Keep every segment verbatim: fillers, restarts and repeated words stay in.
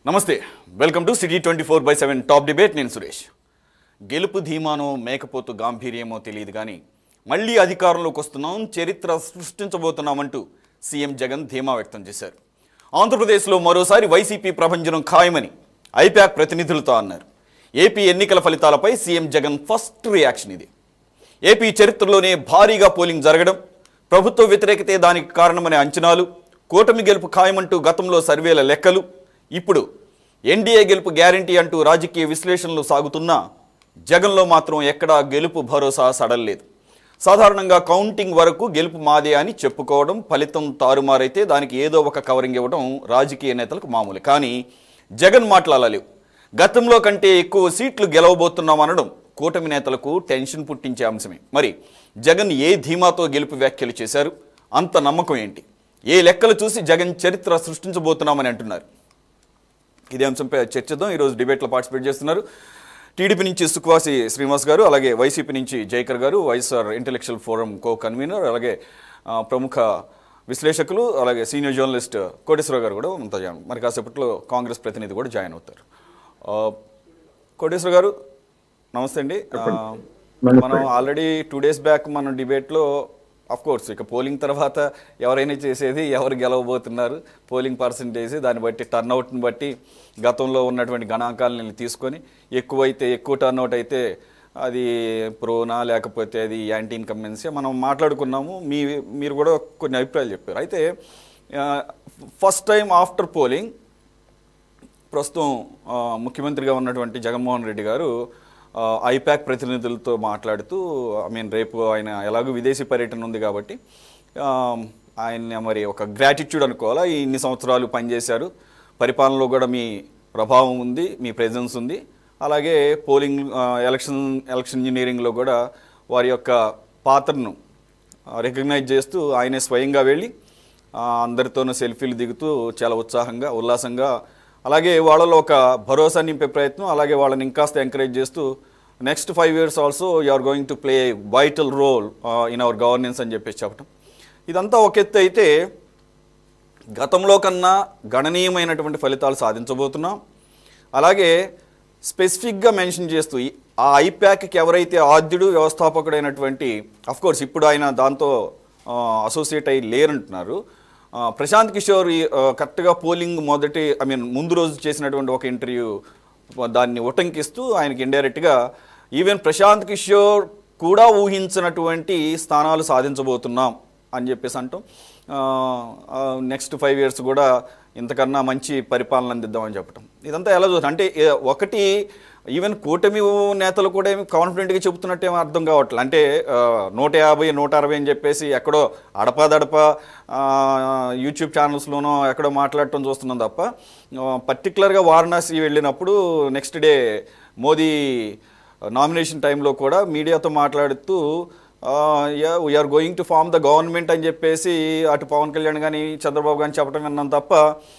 నమస్తే welcome to city twenty four by seven top debate. నేను సురేష్. గెలుపు ధీమానో మేకపోతు గాంభీర్యమో తెలియదు కానీ మళ్ళీ అధికారంలోకి వస్తున్నాం, చరిత్ర సృష్టించబోతున్నామంటూ సీఎం జగన్ ధీమా వ్యక్తం చేశారు. ఆంధ్రప్రదేశ్లో మరోసారి వైసీపీ ప్రభంజనం ఖాయమని ఐప్యాక్ ప్రతినిధులతో అన్నారు. ఏపీ ఎన్నికల ఫలితాలపై సీఎం జగన్ ఫస్ట్ రియాక్షన్ ఇది. ఏపీ చరిత్రలోనే భారీగా పోలింగ్ జరగడం, ప్రభుత్వ వ్యతిరేకతే దానికి కారణమనే అంచనాలు, కూటమి గెలుపు ఖాయమంటూ గతంలో సర్వేల లెక్కలు, ఇప్పుడు ఎన్డీఏ గెలుపు గ్యారంటీ అంటూ రాజకీయ విశ్లేషణలు సాగుతున్నా జగన్లో మాత్రం ఎక్కడా గెలుపు భరోసా సడల్లేదు. సాధారణంగా కౌంటింగ్ వరకు గెలుపు మాదే అని చెప్పుకోవడం, ఫలితం తారుమారైతే దానికి ఏదో ఒక కవరింగ్ ఇవ్వడం రాజకీయ నేతలకు మామూలు. కానీ జగన్ మాట్లాడలేవు. గతంలో కంటే ఎక్కువ సీట్లు గెలవబోతున్నామనడం కూటమి నేతలకు టెన్షన్ పుట్టించే అంశమే. మరి జగన్ ఏ ధీమాతో గెలుపు వ్యాఖ్యలు చేశారు? అంత నమ్మకం ఏంటి? ఏ లెక్కలు చూసి జగన్ చరిత్ర సృష్టించబోతున్నామని అంటున్నారు? ఇదే అంశంపై చర్చిద్దాం. ఈరోజు డిబేట్లో పార్టిసిపేట్ చేస్తున్నారు టీడీపీ నుంచి సుఖవాసి శ్రీనివాస్ గారు, అలాగే వైసీపీ నుంచి Jaikar garu, YSR intellectual forum co convener, అలాగే ప్రముఖ విశ్లేషకులు, అలాగే సీనియర్ జర్నలిస్ట్ కోటేశ్వర గారు కూడా అంతా జాయిన్. మరి కాసేపట్లో కాంగ్రెస్ ప్రతినిధి కూడా జాయిన్ అవుతారు. కోటేశ్వర గారు నమస్తే అండి. మనం ఆల్రెడీ టూ డేస్ బ్యాక్ మనం డిబేట్లో అఫ్ కోర్స్ ఇక పోలింగ్ తర్వాత ఎవరైనా చేసేది ఎవరు గెలవబోతున్నారు, పోలింగ్ పర్సంటేజ్, దాన్ని బట్టి టర్న్అవుట్ని బట్టి గతంలో ఉన్నటువంటి గణాంకాలను తీసుకొని ఎక్కువైతే ఎక్కువ టర్న్అవుట్ అయితే అది ప్రోనా లేకపోతే అది యాంటీ ఇన్కంబెన్సీ మనం మాట్లాడుకున్నాము. మీ మీరు కూడా కొన్ని అభిప్రాయాలు చెప్పారు. అయితే ఫస్ట్ టైం ఆఫ్టర్ పోలింగ్ ప్రస్తుతం ముఖ్యమంత్రిగా ఉన్నటువంటి జగన్మోహన్ రెడ్డి గారు ఐప్యాక్ ప్రతినిధులతో మాట్లాడుతూ, ఐ మీన్ రేపు ఆయన ఎలాగో విదేశీ పర్యటన ఉంది కాబట్టి ఆయన మరి ఒక గ్రాటిట్యూడ్ అనుకోవాలా, ఇన్ని సంవత్సరాలు పనిచేశారు, పరిపాలనలో కూడా మీ ప్రభావం ఉంది, మీ ప్రెజెన్స్ ఉంది, అలాగే పోలింగ్ ఎలక్షన్ ఎలక్షన్ ఇంజనీరింగ్లో కూడా వారి యొక్క పాత్రను రికగ్నైజ్ చేస్తూ ఆయనే స్వయంగా వెళ్ళి అందరితోనూ సెల్ఫీలు దిగుతూ చాలా ఉత్సాహంగా ఉల్లాసంగా, అలాగే వాళ్ళలో ఒక భరోసా నింపే ప్రయత్నం, అలాగే వాళ్ళని ఇంకాస్త ఎంకరేజ్ చేస్తూ next five years also you are going to play vital role in our governance అని చెప్పేసి చెప్పడం. ఇదంతా ఒక ఎత్తు అయితే గతంలో కన్నా గణనీయమైనటువంటి ఫలితాలు సాధించబోతున్నాం. అలాగే స్పెసిఫిక్గా మెన్షన్ చేస్తూ ఆ ఐప్యాక్కి ఎవరైతే ఆద్యుడు వ్యవస్థాపకుడైనటువంటి, అఫ్కోర్స్ ఇప్పుడు ఆయన దాంతో అసోసియేట్ అయ్యి లేరంటున్నారు, ప్రశాంత్ కిషోర్ కరెక్ట్గా పోలింగ్ మొదటి ఐ మీన్ ముందు రోజు చేసినటువంటి ఒక ఇంటర్వ్యూ దాన్ని ఉటంకిస్తూ ఆయనకి ఇండైరెక్ట్గా ఈవెన్ ప్రశాంత్ కిషోర్ కూడా ఊహించినటువంటి స్థానాలు సాధించబోతున్నాం అని చెప్పేసి అంటాం. నెక్స్ట్ ఫైవ్ ఇయర్స్ కూడా ఇంతకన్నా మంచి పరిపాలన అందిద్దామని చెప్పటం. ఇదంతా ఎలా చూస్తాం అంటే ఒకటి ఈవెన్ కూటమి నేతలు కూడా ఏమి కాన్ఫిడెంట్గా చెబుతున్నట్టేమో అర్థం కావట్లేదు. అంటే నూట యాభై నూట అరవై అని చెప్పేసి ఎక్కడో అడపాదడప యూట్యూబ్ ఛానల్స్లోనో ఎక్కడో మాట్లాడటం చూస్తున్నాం తప్ప పర్టికులర్గా వారణాసి వెళ్ళినప్పుడు నెక్స్ట్ డే మోదీ నామినేషన్ టైంలో కూడా మీడియాతో మాట్లాడుతూ we are going to form the government అని చెప్పేసి అటు పవన్ కళ్యాణ్ కానీ చంద్రబాబు కానీ చెప్పడం విన్నాం తప్ప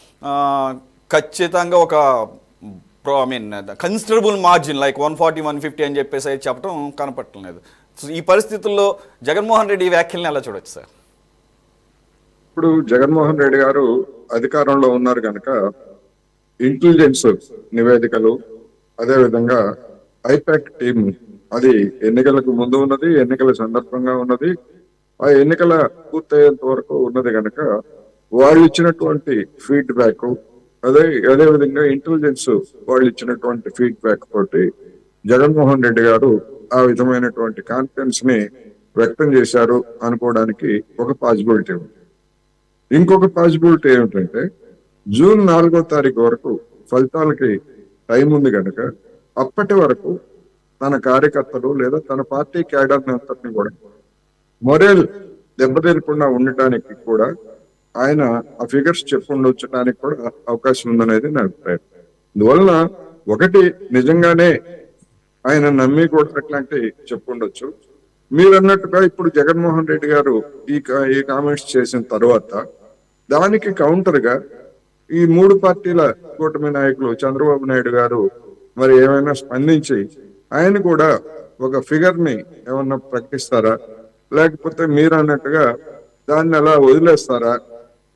ఖచ్చితంగా ఒక I mean considerable margin like one forty one fifty అని చెప్పేసి చెప్పడం కనపట్టలేదు. ఈ పరిస్థితుల్లో జగన్మోహన్ రెడ్డి వ్యాఖ్యలను ఎలా చూడొచ్చు సార్? ఇప్పుడు జగన్మోహన్ రెడ్డి గారు అధికారంలో ఉన్నారు కనుక ఇంటెలిజెన్స్ నివేదికలు, అదేవిధంగా ఐపాక్ టీం అది ఎన్నికలకు ముందు ఉన్నది, ఎన్నికల సందర్భంగా ఉన్నది, ఆ ఎన్నికల పూర్తయ్యేంత వరకు ఉన్నది కనుక వాళ్ళు ఇచ్చినటువంటి ఫీడ్బ్యాక్, అదే అదే విధంగా ఇంటెలిజెన్స్ వాళ్ళు ఇచ్చినటువంటి ఫీడ్బ్యాక్ తోటి జగన్మోహన్ రెడ్డి గారు ఆ విధమైనటువంటి కాన్ఫిడెన్స్ ని వ్యక్తం చేశారు అనుకోవడానికి ఒక పాసిబిలిటీ ఉంది. ఇంకొక పాసిబిలిటీ ఏమిటంటే జూన్ నాలుగో తారీఖు వరకు ఫలితాలకి టైం ఉంది కనుక అప్పటి వరకు తన కార్యకర్తలు లేదా తన పార్టీ క్యాడర్ అంతటిని కూడా మొరేల్ దెబ్బతీరకుండా ఉండటానికి కూడా ఆయన ఆ ఫిగర్స్ చెప్పుండొచ్చడానికి కూడా అవకాశం ఉందనేది నా అభిప్రాయం. అందువలన ఒకటి నిజంగానే ఆయన నమ్మి కూడా అట్లాంటి చెప్పుండొచ్చు. మీరు అన్నట్టుగా ఇప్పుడు జగన్మోహన్ రెడ్డి గారు ఈ ఈ కామెంట్స్ చేసిన తర్వాత దానికి కౌంటర్ గా ఈ మూడు పార్టీల కూటమి నాయకులు చంద్రబాబు నాయుడు గారు మరి ఏమైనా స్పందించి ఆయన కూడా ఒక ఫిగర్ ని ఏమన్నా ప్రకటిస్తారా, లేకపోతే మీరు అన్నట్టుగా దాన్ని అలా వదిలేస్తారా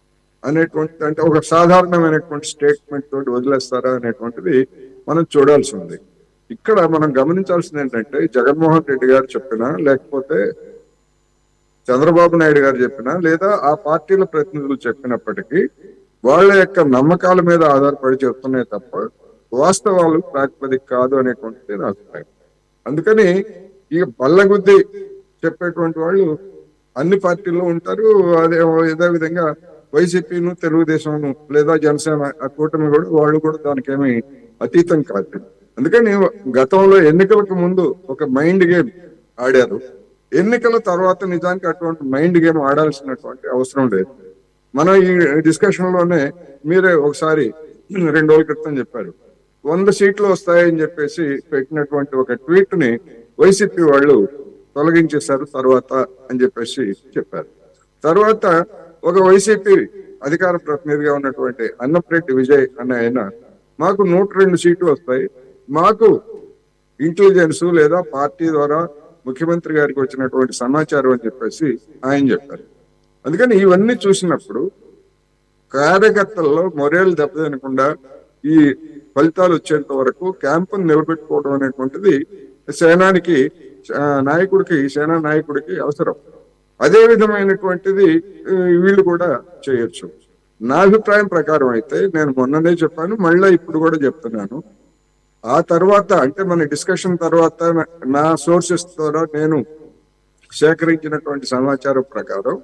అనేటువంటి అంటే ఒక సాధారణమైనటువంటి స్టేట్మెంట్ తోటి వదిలేస్తారా అనేటువంటిది మనం చూడాల్సి ఉంది. ఇక్కడ మనం గమనించాల్సింది ఏంటంటే జగన్మోహన్ రెడ్డి గారు చెప్పినా లేకపోతే చంద్రబాబు నాయుడు గారు చెప్పినా లేదా ఆ పార్టీల ప్రతినిధులు చెప్పినప్పటికీ వాళ్ళ యొక్క నమ్మకాల మీద ఆధారపడి చెప్తున్నాయి తప్ప వాస్తవాలు ప్రాతిపదిక కాదు అనేటువంటిది నా అభిప్రాయం. అందుకని ఇక బల్లగుద్ది చెప్పేటువంటి వాళ్ళు అన్ని పార్టీల్లో ఉంటారు. అదే అదే విధంగా వైసీపీను తెలుగుదేశం లేదా జనసేన ఆ కూటమి కూడా వాళ్ళు కూడా దానికి ఏమి అతీతం కాదు. అందుకని గతంలో ఎన్నికలకు ముందు ఒక మైండ్ గేమ్ ఆడారు. ఎన్నికల తర్వాత నిజానికి అటువంటి మైండ్ గేమ్ ఆడాల్సినటువంటి అవసరం లేదు. మనం ఈ డిస్కషన్ లోనే మీరే ఒకసారి రెండు రోజుల క్రితం చెప్పారు వంద సీట్లు వస్తాయని చెప్పేసి పెట్టినటువంటి ఒక ట్వీట్ ని వైసీపీ వాళ్ళు తొలగించేశారు తర్వాత అని చెప్పేసి చెప్పారు. తర్వాత ఒక వైసీపీ అధికార ప్రతినిధిగా ఉన్నటువంటి అన్నప్రెడ్డి విజయ్ అనే ఆయన మాకు నూట రెండు సీట్లు వస్తాయి, మాకు ఇంటెలిజెన్స్ లేదా పార్టీ ద్వారా ముఖ్యమంత్రి గారికి వచ్చినటువంటి సమాచారం అని చెప్పేసి ఆయన చెప్పారు. అందుకని ఇవన్నీ చూసినప్పుడు కార్యకర్తల్లో మొరేలు దెబ్బతినకుండా ఈ ఫలితాలు వచ్చేంత వరకు క్యాంపును నిలబెట్టుకోవడం అనేటువంటిది సేనానికి నాయకుడికి సేనా నాయకుడికి అవసరం. అదే విధమైనటువంటిది వీళ్ళు కూడా చేయొచ్చు. నా అభిప్రాయం ప్రకారం అయితే నేను మొన్ననే చెప్పాను, మళ్ళీ ఇప్పుడు కూడా చెప్తున్నాను. ఆ తర్వాత అంటే మన డిస్కషన్ తర్వాత నా సోర్సెస్ ద్వారా నేను సేకరించినటువంటి సమాచారం ప్రకారం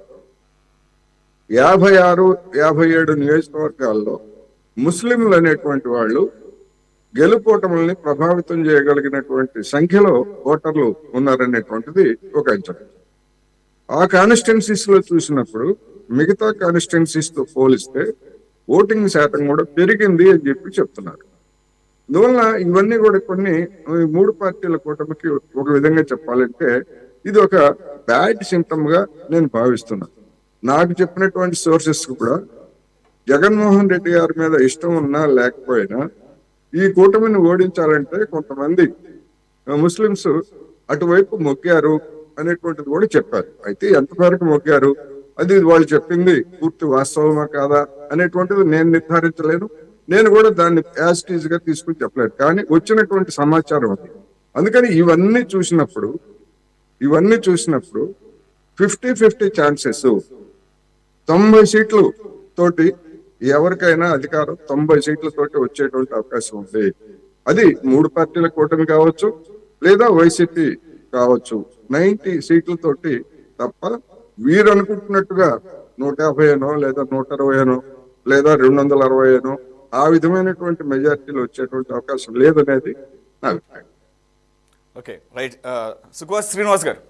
యాభై ఆరు యాభై ఏడు నియోజకవర్గాల్లో ముస్లింలు అనేటువంటి వాళ్ళు గెలుపోటముల్ని ప్రభావితం చేయగలిగినటువంటి సంఖ్యలో ఓటర్లు ఉన్నారనేటువంటిది ఒక అంచనా. ఆ కాన్స్టిట్యున్సీస్ లో చూసినప్పుడు మిగతా కాన్స్టిట్యున్సీస్ తో పోలిస్తే ఓటింగ్ శాతం కూడా పెరిగింది అని చెప్పి చెప్తున్నారు. అందువల్ల ఇవన్నీ కూడా కొన్ని మూడు పార్టీల కూటమికి ఒక విధంగా చెప్పాలంటే ఇది ఒక బ్యాడ్ సింటమ్ గా నేను భావిస్తున్నాను. నాకు చెప్పినటువంటి సోర్సెస్ కూడా జగన్మోహన్ రెడ్డి గారి మీద ఇష్టం ఉన్నా లేకపోయినా ఈ కూటమిని ఓడించాలంటే కొంతమంది ముస్లింస్ అటువైపు మొక్కారు అనేటువంటిది కూడా చెప్పారు. అయితే ఎంతవరకు మొక్కారు అది వాళ్ళు చెప్పింది పూర్తి వాస్తవమా కాదా అనేటువంటిది నేను నిర్ధారించలేను. నేను కూడా దాన్ని యాజ్ టీజ్ గా తీసుకుని చెప్పలేను. కానీ వచ్చినటువంటి సమాచారం అది. అందుకని ఇవన్నీ చూసినప్పుడు ఇవన్నీ చూసినప్పుడు ఫిఫ్టీ ఫిఫ్టీ ఛాన్సెస్ తొంభై సీట్లు తోటి ఎవరికైనా అధికారం తొంభై సీట్లతోటి వచ్చేటువంటి అవకాశం ఉంది. అది మూడు పార్టీల కూటమి కావచ్చు లేదా వైసీపీ కావచ్చు. నైన్టీ సీట్లతోటి తప్ప వీరు అనుకుంటున్నట్టుగా నూట యాభైనో లేదా నూట అరవైనో లేదా రెండు వందల అరవైనో ఆ విధమైనటువంటి మెజారిటీలు వచ్చేటువంటి అవకాశం లేదనేది నా అభిప్రాయం. Okay, right. సుఖవాస్ శ్రీనివాస్ గారు,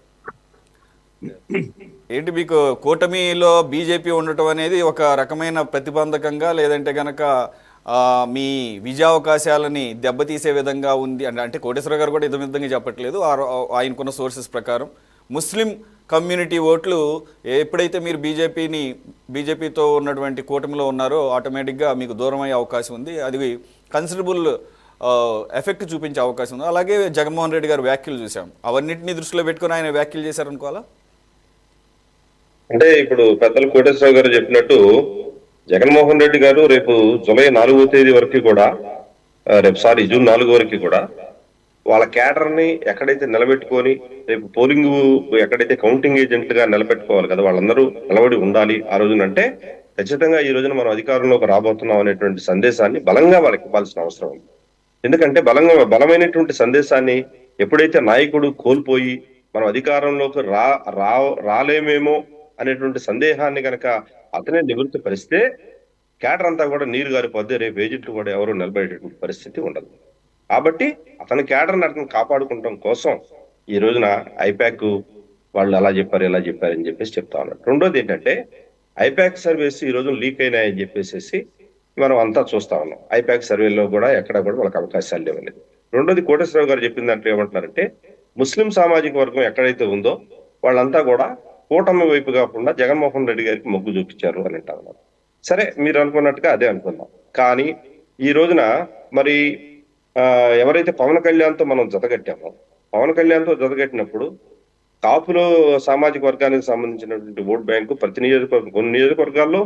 ఏంటి మీకు కూటమిలో బీజేపీ ఉండటం అనేది ఒక రకమైన ప్రతిబంధకంగా లేదంటే కనుక మీ విజయావకాశాలని దెబ్బతీసే విధంగా ఉంది అంటే అంటే కోటేశ్వర గారు కూడా ఇదే విధంగా చెప్పట్లేదు. ఆయనకున్న సోర్సెస్ ప్రకారం ముస్లిం కమ్యూనిటీ ఓట్లు ఎప్పుడైతే మీరు బీజేపీని బీజేపీతో ఉన్నటువంటి కూటమిలో ఉన్నారో ఆటోమేటిక్గా మీకు దూరం అయ్యే అవకాశం ఉంది. అది కన్సిడరబుల్ ఎఫెక్ట్ చూపించే అవకాశం ఉంది. అలాగే జగన్మోహన్ రెడ్డి గారు వ్యాఖ్యలు చూసాం, అవన్నింటినీ దృష్టిలో పెట్టుకుని ఆయన వ్యాఖ్యలు చేశారనుకోవాలా? అంటే ఇప్పుడు పెద్దలు కోటేశ్వరరావు గారు చెప్పినట్టు జగన్మోహన్ రెడ్డి గారు రేపు జూలై నాలుగో తేదీ వరకు కూడా రేపు సారీ జూన్ నాలుగో వరకు కూడా వాళ్ళ క్యాడర్ ని ఎక్కడైతే నిలబెట్టుకొని రేపు పోలింగ్ ఎక్కడైతే కౌంటింగ్ ఏజెంట్లుగా నిలబెట్టుకోవాలి కదా వాళ్ళందరూ నిలబడి ఉండాలి ఆ రోజున. అంటే ఖచ్చితంగా ఈ రోజున మనం అధికారంలోకి రాబోతున్నాం అనేటువంటి సందేశాన్ని బలంగా వాళ్ళకి ఇవ్వాల్సిన అవసరం ఉంది. ఎందుకంటే బలంగా బలమైనటువంటి సందేశాన్ని ఎప్పుడైతే నాయకుడు కోల్పోయి మనం అధికారంలోకి రా రా రాలేమేమో అనేటువంటి సందేహాన్ని కనుక అతనే నివృత్తి పరిస్తే క్యాడర్ అంతా కూడా నీరు గారిపోద్ది, రేపు ఏజెంట్లు కూడా ఎవరు నిలబడేటువంటి పరిస్థితి ఉండదు. కాబట్టి అతని క్యాడర్ని అతను కాపాడుకోవడం కోసం ఈ రోజున ఐపాక్ వాళ్ళు అలా చెప్పారు ఇలా చెప్పారు అని చెప్పేసి చెప్తా ఉన్నారు. రెండోది ఏంటంటే ఐపాక్ సర్వేస్ ఈ రోజు లీక్ అయినాయని చెప్పేసి మనం అంతా చూస్తా ఉన్నాం. ఐపాక్ సర్వేలో కూడా ఎక్కడ కూడా వాళ్ళకి అవకాశాలు లేవలేదు. రెండోది కోటేశ్వరరావు గారు చెప్పిన దాంట్లో ఏమంటున్నారంటే ముస్లిం సామాజిక వర్గం ఎక్కడైతే ఉందో వాళ్ళంతా కూడా కూటమి వైపు కాకుండా జగన్మోహన్ రెడ్డి గారికి మొగ్గు చూపించారు అని అంటా ఉన్నారు. సరే, మీరు అనుకున్నట్టుగా అదే అనుకుందాం. కానీ ఈ రోజున మరి ఆ ఎవరైతే పవన్ కళ్యాణ్తో మనం జతగట్టామో పవన్ కళ్యాణ్తో జతగట్టినప్పుడు కాపులు సామాజిక వర్గానికి సంబంధించినటువంటి ఓట్ బ్యాంకు ప్రతి నియోజకవర్గం కొన్ని నియోజకవర్గాల్లో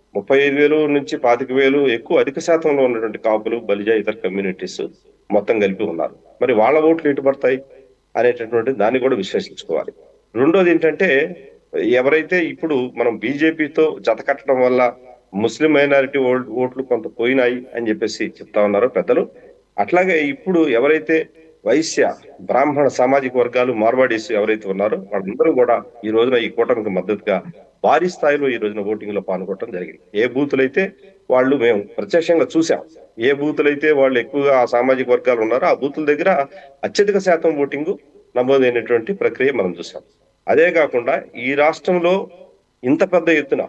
ముప్పై ఐదు వేలు నుంచి పాతిక వేలు ఎక్కువ అధిక శాతంలో ఉన్నటువంటి కాపులు, బలిజ, ఇతర కమ్యూనిటీస్ మొత్తం కలిపి ఉన్నారు. మరి వాళ్ళ ఓట్లు ఎటు పడతాయి అనేటటువంటి దాన్ని కూడా విశ్లేషించుకోవాలి. రెండోది ఏంటంటే, ఎవరైతే ఇప్పుడు మనం బీజేపీతో జత కట్టడం వల్ల ముస్లిం మైనారిటీ ఓట్లు కొంత పోయినాయి అని చెప్పేసి చెప్తా ఉన్నారు పెద్దలు, అట్లాగే ఇప్పుడు ఎవరైతే వైశ్య, బ్రాహ్మణ సామాజిక వర్గాలు, మార్వాడీస్ ఎవరైతే ఉన్నారో వాళ్ళందరూ కూడా ఈ రోజున ఈ కూటమికి మద్దతుగా భారీ స్థాయిలో ఈ రోజున ఓటింగ్ లో పాల్గొనడం జరిగింది. ఏ బూతులైతే వాళ్ళు మేము ప్రత్యక్షంగా చూసాం, ఏ బూతులైతే వాళ్ళు ఎక్కువగా ఆ సామాజిక వర్గాలు ఉన్నారో ఆ బూతుల దగ్గర అత్యధిక శాతం ఓటింగ్ నమోదైనటువంటి ప్రక్రియ మనం చూసాం. అదే కాకుండా ఈ రాష్ట్రంలో ఇంత పెద్ద ఎత్తున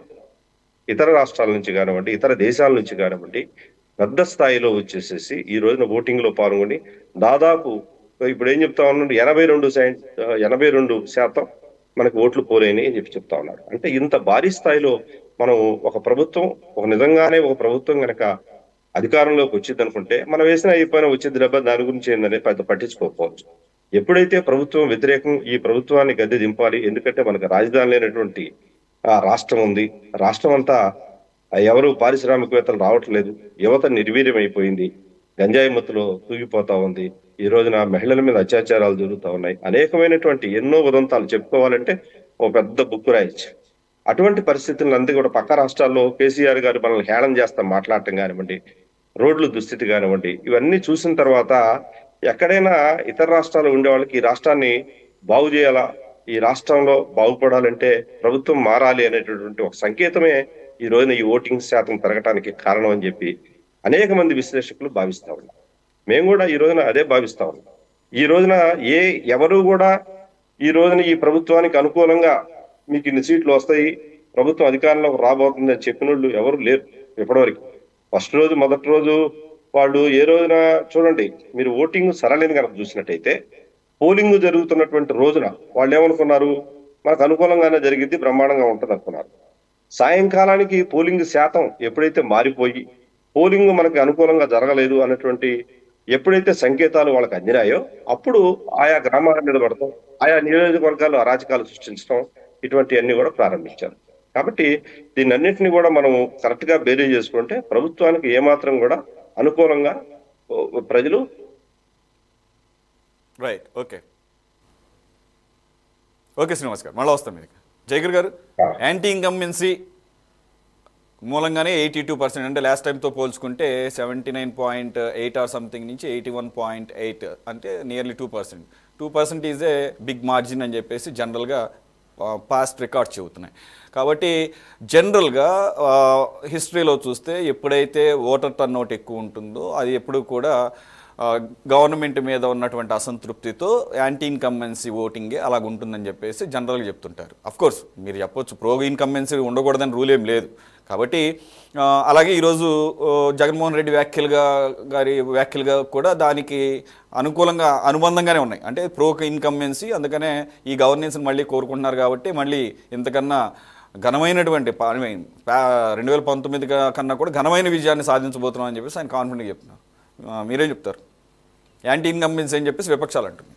ఇతర రాష్ట్రాల నుంచి కానివ్వండి, ఇతర దేశాల నుంచి కానివ్వండి పెద్ద స్థాయిలో వచ్చేసేసి ఈ రోజున ఓటింగ్ లో పాల్గొని దాదాపు ఇప్పుడు ఏం చెప్తా ఉన్నాడు, ఎనభై రెండు ఎనభై రెండు శాతం మనకు ఓట్లు పోలేని అని చెప్పి చెప్తా ఉన్నారు. అంటే ఇంత భారీ స్థాయిలో మనం ఒక ప్రభుత్వం, ఒక నిజంగానే ఒక ప్రభుత్వం కనుక అధికారంలోకి వచ్చింది అనుకుంటే మనం వేసిన అయిపోయిన వచ్చింది డబ్బా, దాని గురించి ఏంటనే పెద్ద పట్టించుకోకపోవచ్చు. ఎప్పుడైతే ప్రభుత్వం వ్యతిరేకం, ఈ ప్రభుత్వాన్ని గద్దె దింపాలి, ఎందుకంటే మనకు రాజధాని లేనటువంటి ఆ రాష్ట్రం ఉంది, రాష్ట్రం అంతా ఎవరు పారిశ్రామికవేత్తలు రావట్లేదు, యువత నిర్వీర్యం అయిపోయింది, గంజాయి మత్తులో తూగిపోతా ఉంది, ఈ రోజున మహిళల మీద అత్యాచారాలు జరుగుతూ ఉన్నాయి, అనేకమైనటువంటి ఎన్నో ఉదంతాలు చెప్పుకోవాలంటే ఓ పెద్ద బుక్ రాయొచ్చు. అటువంటి పరిస్థితులను అందరూ కూడా పక్క రాష్ట్రాల్లో కేసీఆర్ గారు మనల్ని హేళన చేస్తా మాట్లాడటం కానివ్వండి, రోడ్లు దుస్థితి కానివ్వండి, ఇవన్నీ చూసిన తర్వాత ఎక్కడైనా ఇతర రాష్ట్రాలు ఉండే వాళ్ళకి ఈ రాష్ట్రాన్ని బాగు చేయాలా, ఈ రాష్ట్రంలో బాగుపడాలంటే ప్రభుత్వం మారాలి అనేటటువంటి ఒక సంకేతమే ఈ రోజున ఈ ఓటింగ్ శాతం పెరగటానికి కారణం అని చెప్పి అనేక మంది విశ్లేషకులు భావిస్తా ఉన్నారు. మేము కూడా ఈ రోజున అదే భావిస్తా ఉన్నాం. ఈ రోజున ఏ ఎవరు కూడా ఈ రోజున ఈ ప్రభుత్వానికి అనుకూలంగా మీకు ఇన్ని సీట్లు వస్తాయి, ప్రభుత్వం అధికారంలోకి రాబోతుంది అని చెప్పిన వాళ్ళు ఎవరు లేరు ఇప్పటివరకు. ఫస్ట్ రోజు మొదటి రోజు వాళ్ళు ఏ రోజున చూడండి, మీరు ఓటింగ్ సరళిని కనుక చూసినట్టయితే పోలింగ్ జరుగుతున్నటువంటి రోజున వాళ్ళు ఏమనుకున్నారు, మనకు అనుకూలంగానే జరిగింది, బ్రహ్మాండంగా ఉంటుంది అనుకున్నారు. సాయంకాలానికి పోలింగ్ శాతం ఎప్పుడైతే మారిపోయి పోలింగ్ మనకి అనుకూలంగా జరగలేదు అన్నటువంటి ఎప్పుడైతే సంకేతాలు వాళ్ళకి అందినాయో అప్పుడు ఆయా గ్రామాల మీద పడతాం, ఆయా నియోజకవర్గాలు అరాచకాలు సృష్టించడం, ఇటువంటివన్నీ కూడా ప్రారంభించారు. కాబట్టి దీన్ని అన్నింటినీ కూడా మనం కరెక్ట్ గా బేరీ చేసుకుంటే ప్రభుత్వానికి ఏమాత్రం కూడా అనుకూలంగా ప్రజలు. రైట్, ఓకే ఓకే శ్రీనివాస్ గారు, మళ్ళీ వస్తాం మీకు. జయగిరి గారు, యాంటీ ఇన్కంబెన్సీ మూలంగానే ఎయిటీ టూ పర్సెంట్ అంటే లాస్ట్ టైంతో పోల్చుకుంటే seventy nine point eight or something నుంచి ఎయిటీ వన్ పాయింట్ ఎయిట్ అంటే nearly two percent two percent is a big margin అని చెప్పేసి జనరల్గా పాస్ట్ రికార్డ్స్ చెబుతున్నాయి. కాబట్టి జనరల్గా హిస్టరీలో చూస్తే ఎప్పుడైతే ఓటర్ టర్న్అవుట్ ఎక్కువ ఉంటుందో అది ఎప్పుడు కూడా గవర్నమెంట్ మీద ఉన్నటువంటి అసంతృప్తితో యాంటీ ఇన్కంబెన్సీ ఓటింగే అలాగ ఉంటుందని చెప్పేసి జనరల్గా చెప్తుంటారు. అఫ్కోర్స్ మీరు చెప్పొచ్చు ప్రో ఇన్కంబెన్సీ ఉండకూడదని రూల్ ఏం లేదు. కాబట్టి అలాగే ఈరోజు జగన్మోహన్ రెడ్డి వ్యాఖ్యలుగా గారి వ్యాఖ్యలుగా కూడా దానికి అనుకూలంగా అనుబంధంగానే ఉన్నాయి. అంటే ప్రో ఇన్కంబెన్సీ, అందుకనే ఈ గవర్నెన్స్ని మళ్ళీ కోరుకుంటున్నారు కాబట్టి మళ్ళీ ఇంతకన్నా ఘనమైనటువంటి రెండు వేల పంతొమ్మిది కన్నా కూడా ఘనమైన విజయాన్ని సాధించబోతున్నాం అని చెప్పేసి ఆయన కాన్ఫిడెంట్గా చెప్తున్నారు. మీరేం చెప్తారు? యాంటీ ఇన్కంబెన్సీ అని చెప్పేసి విపక్షాలు అంటుంది.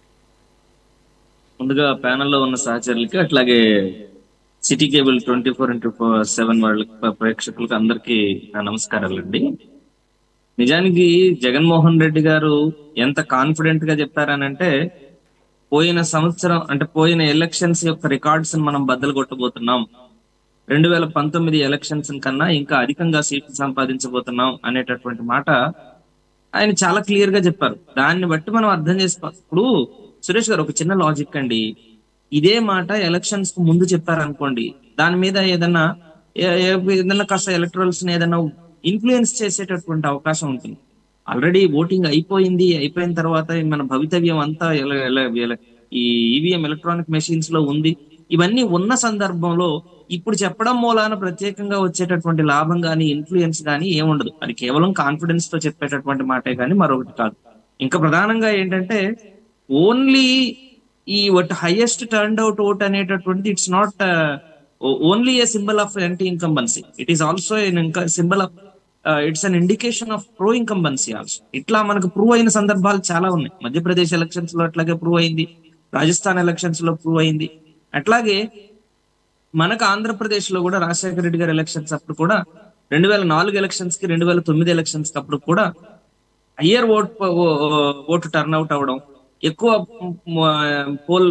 ముందుగా ప్యానెల్లో ఉన్న సహచరులకి, అట్లాగే city cable twenty four into seven వాళ్ళ ప్రేక్షకులకి అందరికీ నా నమస్కారాలండి. నిజానికి జగన్మోహన్ రెడ్డి గారు ఎంత కాన్ఫిడెంట్ గా చెప్పారనంటే, పోయిన సంవత్సరం అంటే పోయిన ఎలక్షన్స్ యొక్క రికార్డ్స్ మనం బద్దలు కొట్టబోతున్నాం, రెండు వేల పంతొమ్మిది ఎలక్షన్స్ కన్నా ఇంకా అధికంగా సీట్లు సంపాదించబోతున్నాం అనేటటువంటి మాట ఆయన చాలా క్లియర్ గా చెప్పారు. దాన్ని బట్టి మనం అర్థం చేసుకో. ఇప్పుడు సురేష్ గారు ఒక చిన్న లాజిక్ అండి, ఇదే మాట ఎలక్షన్స్ కు ముందు చెప్పారనుకోండి, దాని మీద ఏదన్నా ఏదన్నా కాస్త ఎలక్టరల్స్ ని ఏదన్నా ఇన్ఫ్లుయెన్స్ చేసేటటువంటి అవకాశం ఉంటుంది. ఆల్రెడీ ఓటింగ్ అయిపోయింది, అయిపోయిన తర్వాత మన భవితవ్యం అంతా ఈ ఈవీఎం ఎలక్ట్రానిక్ మెషిన్స్ లో ఉంది. ఇవన్నీ ఉన్న సందర్భంలో ఇప్పుడు చెప్పడం మూలాన ప్రత్యేకంగా వచ్చేటటువంటి లాభం కానీ ఇన్ఫ్లుయెన్స్ కానీ ఏముండదు. అది కేవలం కాన్ఫిడెన్స్ తో చెప్పేటటువంటి మాటే కానీ మరొకటి కాదు. ఇంకా ప్రధానంగా ఏంటంటే ఓన్లీ ఈ what highest turn out vote అనేటటువంటిది it's not only a symbol of anti incumbency, it is also symbol of it's an indication of pro incumbency also. ఇట్లా మనకు ప్రూవ్ అయిన సందర్భాలు చాలా ఉన్నాయి. మధ్యప్రదేశ్ ఎలక్షన్స్ లో అట్లాగే ప్రూవ్ అయింది, రాజస్థాన్ ఎలక్షన్స్ లో ప్రూవ్ అయింది. అట్లాగే మనకు ఆంధ్రప్రదేశ్ లో కూడా రాజశేఖర రెడ్డి గారి ఎలక్షన్స్ అప్పుడు కూడా రెండు వేల నాలుగు ఎలక్షన్స్ కి రెండు వేల తొమ్మిది ఎలక్షన్స్ కి అప్పుడు కూడా హయ్యర్ ఓట్ ఓటు టర్న్అవుట్ అవ్వడం, ఎక్కువ పోల్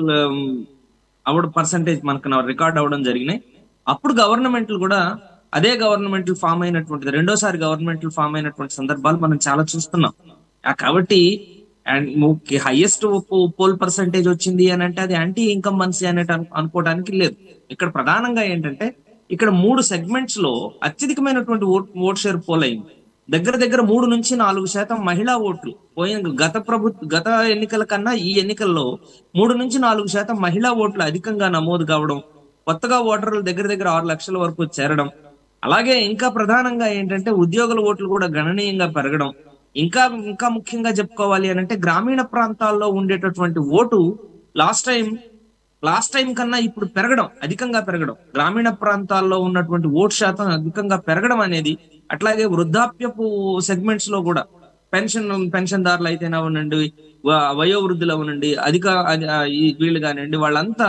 అవడం పర్సంటేజ్ మనకు రికార్డ్ అవ్వడం జరిగినాయి. అప్పుడు గవర్నమెంట్లు కూడా అదే గవర్నమెంట్ ఫామ్ అయినటువంటిది రెండోసారి గవర్నమెంట్ ఫామ్ అయినటువంటి సందర్భాలు మనం చాలా చూస్తున్నాం. కాబట్టి అండ్ హైయెస్ట్ పోల్ పర్సంటేజ్ వచ్చింది అని అంటే అది యాంటీ ఇన్కంబెన్సీ అనేట అనుకోవడానికి లేదు. ఇక్కడ ప్రధానంగా ఏంటంటే ఇక్కడ మూడు సెగ్మెంట్స్ లో అత్యధికమైనటువంటి ఓట్ ఓట్ షేర్ పోల్ అయింది. దగ్గర దగ్గర మూడు నుంచి నాలుగు శాతం మహిళా ఓట్లు పోయిన గత ప్రభుత్వ గత ఎన్నికల కన్నా ఈ ఎన్నికల్లో మూడు నుంచి నాలుగు శాతం మహిళా ఓట్లు అధికంగా నమోదు కావడం, కొత్తగా ఓటర్లు దగ్గర దగ్గర ఆరు లక్షల వరకు చేరడం, అలాగే ఇంకా ప్రధానంగా ఏంటంటే ఉద్యోగుల ఓట్లు కూడా గణనీయంగా పెరగడం, ఇంకా ఇంకా ముఖ్యంగా చెప్పుకోవాలి అని అంటే గ్రామీణ ప్రాంతాల్లో ఉండేటటువంటి vote last time last time కన్నా ఇప్పుడు పెరగడం, అధికంగా పెరగడం, గ్రామీణ ప్రాంతాల్లో ఉన్నటువంటి ఓటు శాతం అధికంగా పెరగడం అనేది, అట్లాగే వృద్ధాప్యపు సెగ్మెంట్స్ లో కూడా పెన్షన్ పెన్షన్దారులు అయితేనే అవనండి, వయోవృద్ధులు అవనండి, అధిక వీళ్ళు కానివ్వండి, వాళ్ళంతా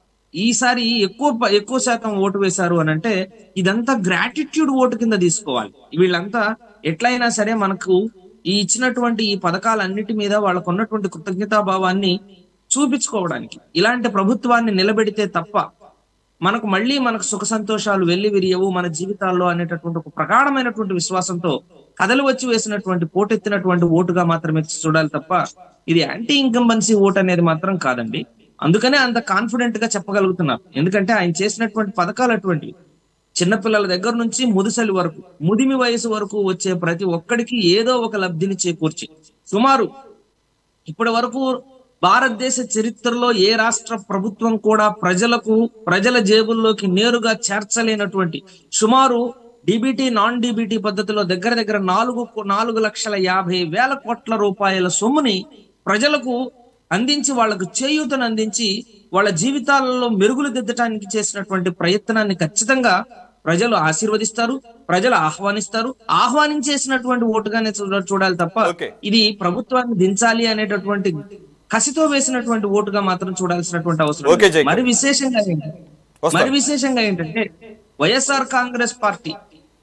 ఈసారి ఎక్కువ ఎక్కువ శాతం ఓటు వేశారు అని అంటే ఇదంతా గ్రాటిట్యూడ్ ఓటు కింద తీసుకోవాలి. వీళ్ళంతా ఎట్లయినా సరే మనకు ఈ ఇచ్చినటువంటి ఈ పథకాలన్నిటి మీద వాళ్ళకు ఉన్నటువంటి కృతజ్ఞతాభావాన్ని చూపించుకోవడానికి ఇలాంటి ప్రభుత్వాన్ని నిలబెడితే తప్ప మనకు మళ్ళీ మనకు సుఖ సంతోషాలు వెళ్లి విరియవు మన జీవితాల్లో అనేటటువంటి ఒక ప్రగాఢమైనటువంటి విశ్వాసంతో కథలు వచ్చి వేసినటువంటి పోటెత్తినటువంటి ఓటుగా మాత్రమే చూడాలి తప్ప ఇది యాంటీ ఇన్కంబెన్సీ ఓటు అనేది మాత్రం కాదండి. అందుకనే అంత కాన్ఫిడెంట్ గా చెప్పగలుగుతున్నారు. ఎందుకంటే ఆయన చేసినటువంటి పథకాలు అటువంటివి. చిన్నపిల్లల దగ్గర నుంచి ముదుసలి వరకు, ముదిమి వయసు వరకు వచ్చే ప్రతి ఒక్కడికి ఏదో ఒక లబ్ధిని చేకూర్చి సుమారు ఇప్పటి వరకు భారతదేశ చరిత్రలో ఏ రాష్ట్ర ప్రభుత్వం కూడా ప్రజలకు ప్రజల జేబుల్లోకి నేరుగా చేర్చలేనటువంటి సుమారు డిబిటీ నాన్ డిబిటీ పద్ధతిలో దగ్గర దగ్గర నాలుగు నాలుగు లక్షల యాభై వేల కోట్ల రూపాయల సొమ్ముని ప్రజలకు అందించి వాళ్లకు చేయూతను అందించి వాళ్ళ జీవితాలలో మెరుగులు దిద్దటానికి చేసినటువంటి ప్రయత్నాన్ని ఖచ్చితంగా ప్రజలు ఆశీర్వదిస్తారు, ప్రజలు ఆహ్వానిస్తారు. ఆహ్వానించేసినటువంటి ఓటుగానే చూడాలి తప్ప ఇది ప్రభుత్వాన్ని దించాలి అనేటటువంటి కసితో వేసినటువంటి ఓటుగా మాత్రం చూడాల్సినటువంటి అవసరం. మరి విశేషంగా మరి విశేషంగా ఏంటంటే వైఎస్ఆర్ కాంగ్రెస్ పార్టీ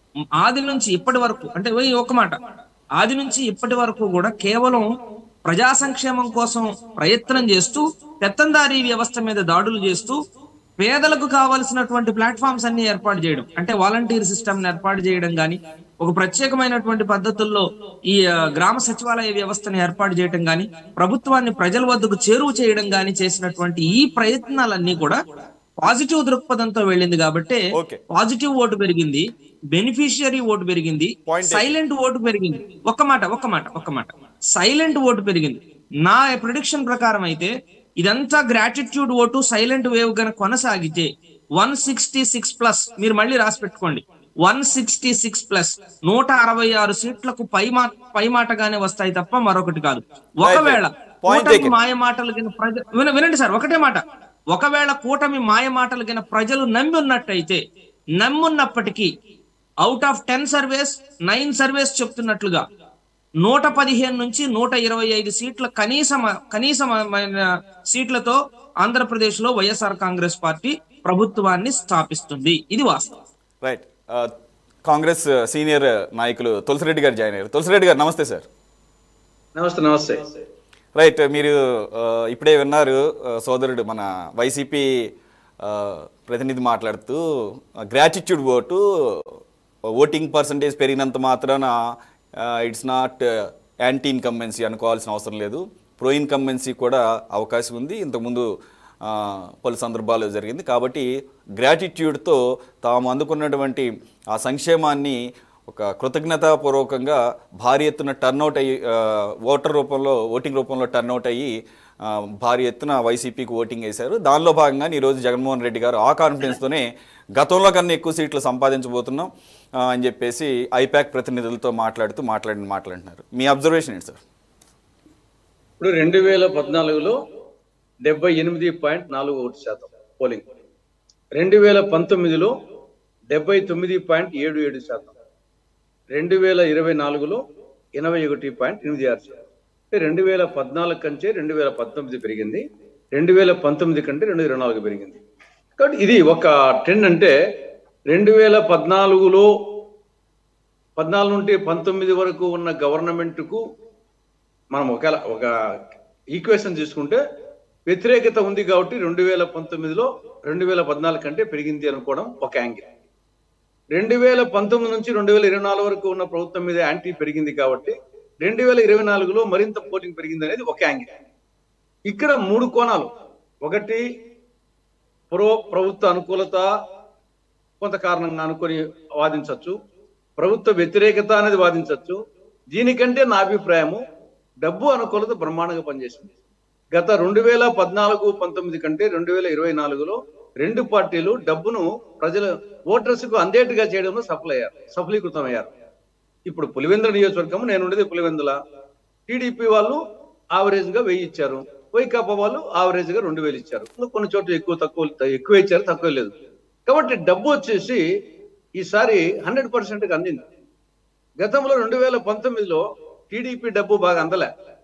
ఆది నుంచి ఇప్పటి వరకు అంటే ఒక మాట ఆది నుంచి ఇప్పటి వరకు కూడా కేవలం ప్రజా సంక్షేమం కోసం ప్రయత్నం చేస్తూ పెత్తందారీ వ్యవస్థ మీద దాడులు చేస్తూ పేదలకు కావాల్సినటువంటి ప్లాట్ఫామ్స్ అన్ని ఏర్పాటు చేయడం, అంటే వాలంటీర్ సిస్టమ్ ఏర్పాటు చేయడం కానీ, ఒక ప్రత్యేకమైనటువంటి పద్ధతుల్లో ఈ గ్రామ సచివాలయ వ్యవస్థను ఏర్పాటు చేయడం కానీ, ప్రభుత్వాన్ని ప్రజల వద్దకు చేరువ చేయడం కానీ చేసినటువంటి ఈ ప్రయత్నాలన్నీ కూడా పాజిటివ్ దృక్పథంతో వెళ్ళింది. కాబట్టి పాజిటివ్ ఓటు పెరిగింది, బెనిఫిషియరీ ఓటు పెరిగింది, సైలెంట్ ఓటు పెరిగింది. ఒక్క మాట ఒక్క మాట ఒక్క మాట సైలెంట్ ఓటు పెరిగింది. నా ప్రిడిక్షన్ ప్రకారం అయితే ఇదంతా గ్రాటిట్యూడ్ ఓటు సైలెంట్ వేవ్ గన కొనసాగితే వన్ సిక్స్టీ సిక్స్ ప్లస్ మీరు మళ్ళీ రాసి పెట్టుకోండి, వన్ సిక్స్టీ సిక్స్ ప్లస్ నూట అరవై ఆరు సీట్లకు పై మా పై మాటగానే వస్తాయి తప్ప మరొకటి కాదు. ఒకవేళ కూటమి మాయ మాటలు గిన ప్రజలు వినండి సార్ ఒకటే మాట, ఒకవేళ కూటమి మాయ మాటలు గిన ప్రజలు నమ్మి ఉన్నట్టయితే నమ్మున్నప్పటికీ out of ten surveys nine surveys చెప్తున్నట్లుగా నూట పదిహేను నుంచి నూట ఇరవై ఐదు సీట్ల కనీస కనీసమైన సీట్లతో ఆంధ్రప్రదేశ్ లో వైఎస్ఆర్ కాంగ్రెస్ పార్టీ ప్రభుత్వాన్ని స్థాపిస్తుంది. ఇది వాస్తవం. రైట్. కాంగ్రెస్ సీనియర్ నాయకులు తులసిరెడ్డి గారు జాయిన్ అయ్యారు. తులసిరెడ్డి గారు నమస్తే సార్. నమస్తే. నమస్తే. రైట్, మీరు ఇప్పుడే విన్నారు సోదరుడు మన వైసీపీ ప్రతినిధి మాట్లాడుతూ గ్రాటిట్యూడ్ ఓటు ఓటింగ్ పర్సంటేజ్ పెరిగినంత మాత్రాన ఇట్స్ నాట్ యాంటీ ఇన్కంబెన్సీ అనుకోవాల్సిన అవసరం లేదు, ప్రో ఇన్కంబెన్సీ కూడా అవకాశం ఉంది, ఇంతకుముందు పలు సందర్భాలు జరిగింది. కాబట్టి గ్రాటిట్యూడ్తో తాము అందుకున్నటువంటి ఆ సంక్షేమాన్ని ఒక కృతజ్ఞతాపూర్వకంగా భారీ ఎత్తున టర్న్అవుట్ అయ్యి ఓటర్ రూపంలో ఓటింగ్ రూపంలో టర్న్అవుట్ అయ్యి భారీ ఎత్తున వైసీపీకి ఓటింగ్ వేశారు. దానిలో భాగంగా ఈరోజు జగన్మోహన్ రెడ్డి గారు ఆ కాన్ఫిడెన్స్తోనే గతంలో కన్నా ఎక్కువ సీట్లు సంపాదించబోతున్నాం అని చెప్పేసి ఐపాక్ ప్రతినిధులతో మాట్లాడుతూ మాట్లాడి మాట్లాడుతున్నారు. మీ అబ్జర్వేషన్ ఏంటి సార్? ఇప్పుడు రెండు వేల పద్నాలుగులో డెబ్బై ఎనిమిది పాయింట్ నాలుగు ఓటు శాతం పోలింగ్, రెండు వేల పంతొమ్మిదిలో డెబ్బై తొమ్మిది పాయింట్ ఏడు ఏడు శాతం, రెండు వేల ఇరవై నాలుగులో ఎనభై ఒకటి పాయింట్ ఎనిమిది ఆరు శాతం. అంటే రెండు వేల పద్నాలుగు కంటే రెండు వేల పంతొమ్మిది పెరిగింది, రెండు వేల పంతొమ్మిది కంటే రెండు వేల ఇరవై నాలుగు పెరిగింది. కాబట్టి ఇది ఒక ట్రెండ్. అంటే రెండు వేల పద్నాలుగులో పద్నాలుగు నుండి పంతొమ్మిది వరకు ఉన్న గవర్నమెంట్కు మనం ఒక ఒక ఈక్వేషన్ తీసుకుంటే వ్యతిరేకత ఉంది కాబట్టి రెండు వేల పంతొమ్మిదిలో రెండు వేల పద్నాలుగు కంటే పెరిగింది అనుకోవడం ఒక యాంగిల్. రెండు వేల పంతొమ్మిది నుంచి రెండు వేల ఇరవై నాలుగు వరకు ఉన్న ప్రభుత్వం మీద యాంటీ పెరిగింది కాబట్టి రెండు వేల ఇరవై నాలుగులో మరింత పోలింగ్ పెరిగింది అనేది ఒక యాంగిల్. ఇక్కడ మూడు కోణాలు. ఒకటి ప్రో ప్రభుత్వ అనుకూలత కొంత కారణంగా అనుకొని వాదించవచ్చు, ప్రభుత్వ వ్యతిరేకత అనేది వాదించవచ్చు. దీనికంటే నా అభిప్రాయము డబ్బు అనుకూలత బ్రహ్మాండంగా పనిచేసింది. గత రెండు వేల పద్నాలుగు పంతొమ్మిది కంటే రెండు వేల ఇరవై నాలుగులో రెండు పార్టీలు డబ్బును ప్రజల ఓటర్స్ కు అందేట్టుగా చేయడంలో సఫల అయ్యారు సఫలీకృతం అయ్యారు. ఇప్పుడు పులివెందుల నియోజకవర్గం, నేను ఉండేది పులివెందుల, టీడీపీ వాళ్ళు ఆవరేజ్ గా వెయ్యి ఇచ్చారు, వైకాపా వాళ్ళు ఆవరేజ్ గా రెండు వేలు ఇచ్చారు. కొన్ని చోట్ల ఎక్కువ తక్కువ ఎక్కువ ఇచ్చారు, తక్కువ లేదు. కాబట్టి డబ్బు వచ్చేసి ఈసారి హండ్రెడ్ పర్సెంట్ గా అందింది. గతంలో రెండు వేల పంతొమ్మిదిలో టీడీపీ డబ్బు బాగా అందలే,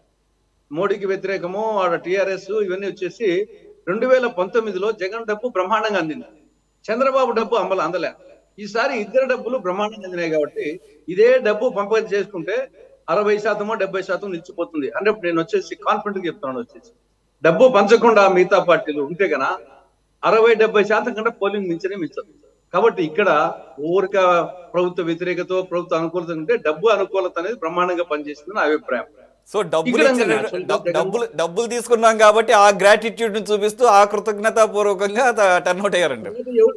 మోడీకి వ్యతిరేకము ఆడ టీఆర్ఎస్ ఇవన్నీ వచ్చేసి రెండు వేల పంతొమ్మిదిలో జగన్ డబ్బు బ్రహ్మాండంగా అందింది, చంద్రబాబు డబ్బు అమలు అందలే. ఈసారి ఇద్దరు డబ్బులు బ్రహ్మాండంగా అందినాయి కాబట్టి ఇదే డబ్బు పంపిణీ చేసుకుంటే అరవై శాతమో డెబ్బై శాతం నిలిచిపోతుంది. అంటే నేను వచ్చేసి కాన్ఫిడెంట్ గా చెప్తున్నాను, వచ్చేసి డబ్బు పంచకుండా మిగతా పార్టీలు ఉంటే కన్నా అరవై డెబ్బై శాతం కంటే పోలింగ్ మించనే మించదు. కాబట్టి ఇక్కడ ఊరిక ప్రభుత్వ వ్యతిరేకత ప్రభుత్వ అనుకూలత ఉంటే డబ్బు అనుకూలత అనేది బ్రహ్మాండంగా పనిచేస్తుంది నా అభిప్రాయం. సో డబ్బులు డబ్బులు డబ్బులు తీసుకున్నాం కాబట్టి ఆ గ్రాటిట్యూడ్ ని చూపిస్తూ ఆ కృతజ్ఞతా పూర్వకంగా టర్న్ అవుట్ అయ్యారండి.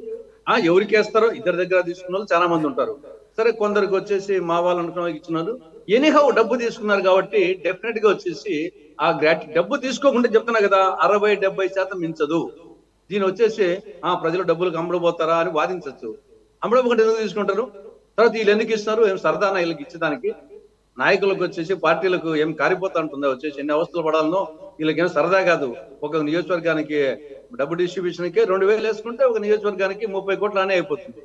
ఆ ఎవరికి వేస్తారో ఇద్దరి దగ్గర తీసుకున్న వాళ్ళు చాలా మంది ఉంటారు. సరే, కొందరికి వచ్చేసి మా వాళ్ళు అనుకున్న వాళ్ళకి ఇచ్చినారు. ఎనీహౌ డబ్బు తీసుకున్నారు కాబట్టి డెఫినెట్ గా వచ్చేసి ఆ గ్రాటి డబ్బు తీసుకోకుండా చెప్తున్నా కదా, అరవై డెబ్బై శాతం మించదు. దీని వచ్చేసి ఆ ప్రజలు డబ్బులకు అమ్ముడుపోతారా అని వాదించవచ్చు. అమ్ముడుపోకుండా ఎందుకు తీసుకుంటారు? తర్వాత వీళ్ళు ఎందుకు ఇస్తున్నారు? ఏం సరదానా వీళ్ళకి ఇచ్చేదానికి? నాయకులకు వచ్చేసి పార్టీలకు ఏం కారిపోతా ఉంటుందా? వచ్చేసి ఎన్ని అవస్థలు పడాలనో వీళ్ళకి ఏం సరదా కాదు. ఒక నియోజకవర్గానికి డబ్బు డిస్ట్రిబ్యూషన్ కి రెండు వేలు వేసుకుంటే ఒక నియోజకవర్గానికి ముప్పై కోట్లు అనే అయిపోతుంది.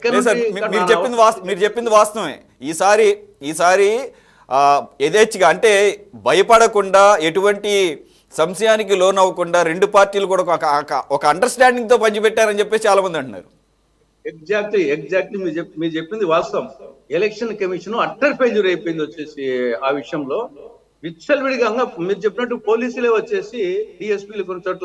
మీరు చెప్పింది మీరు చెప్పింది వాస్తవమే. ఈసారి ఈసారి యథేచ్ఛగా అంటే భయపడకుండా ఎటువంటి సంశయానికి లోన్ అవ్వకుండా రెండు పార్టీలు కూడా ఒక అండర్స్టాండింగ్ తో పంచిపెట్టారని చెప్పేసి చాలా మంది అంటున్నారు. ఎగ్జాక్ట్లీ ఎగ్జాక్ట్లీ మీరు చెప్ మీరు చెప్పింది వాస్తవం. ఎలక్షన్ కమిషన్ అట్టర్ ఫెయిల్యూర్ అయిపోయింది వచ్చేసి ఆ విషయంలో. విచ్చలవిడిగా మీరు చెప్పినట్టు పోలీసులే వచ్చేసి డిఎస్పీలు కొన్ని చోట్ల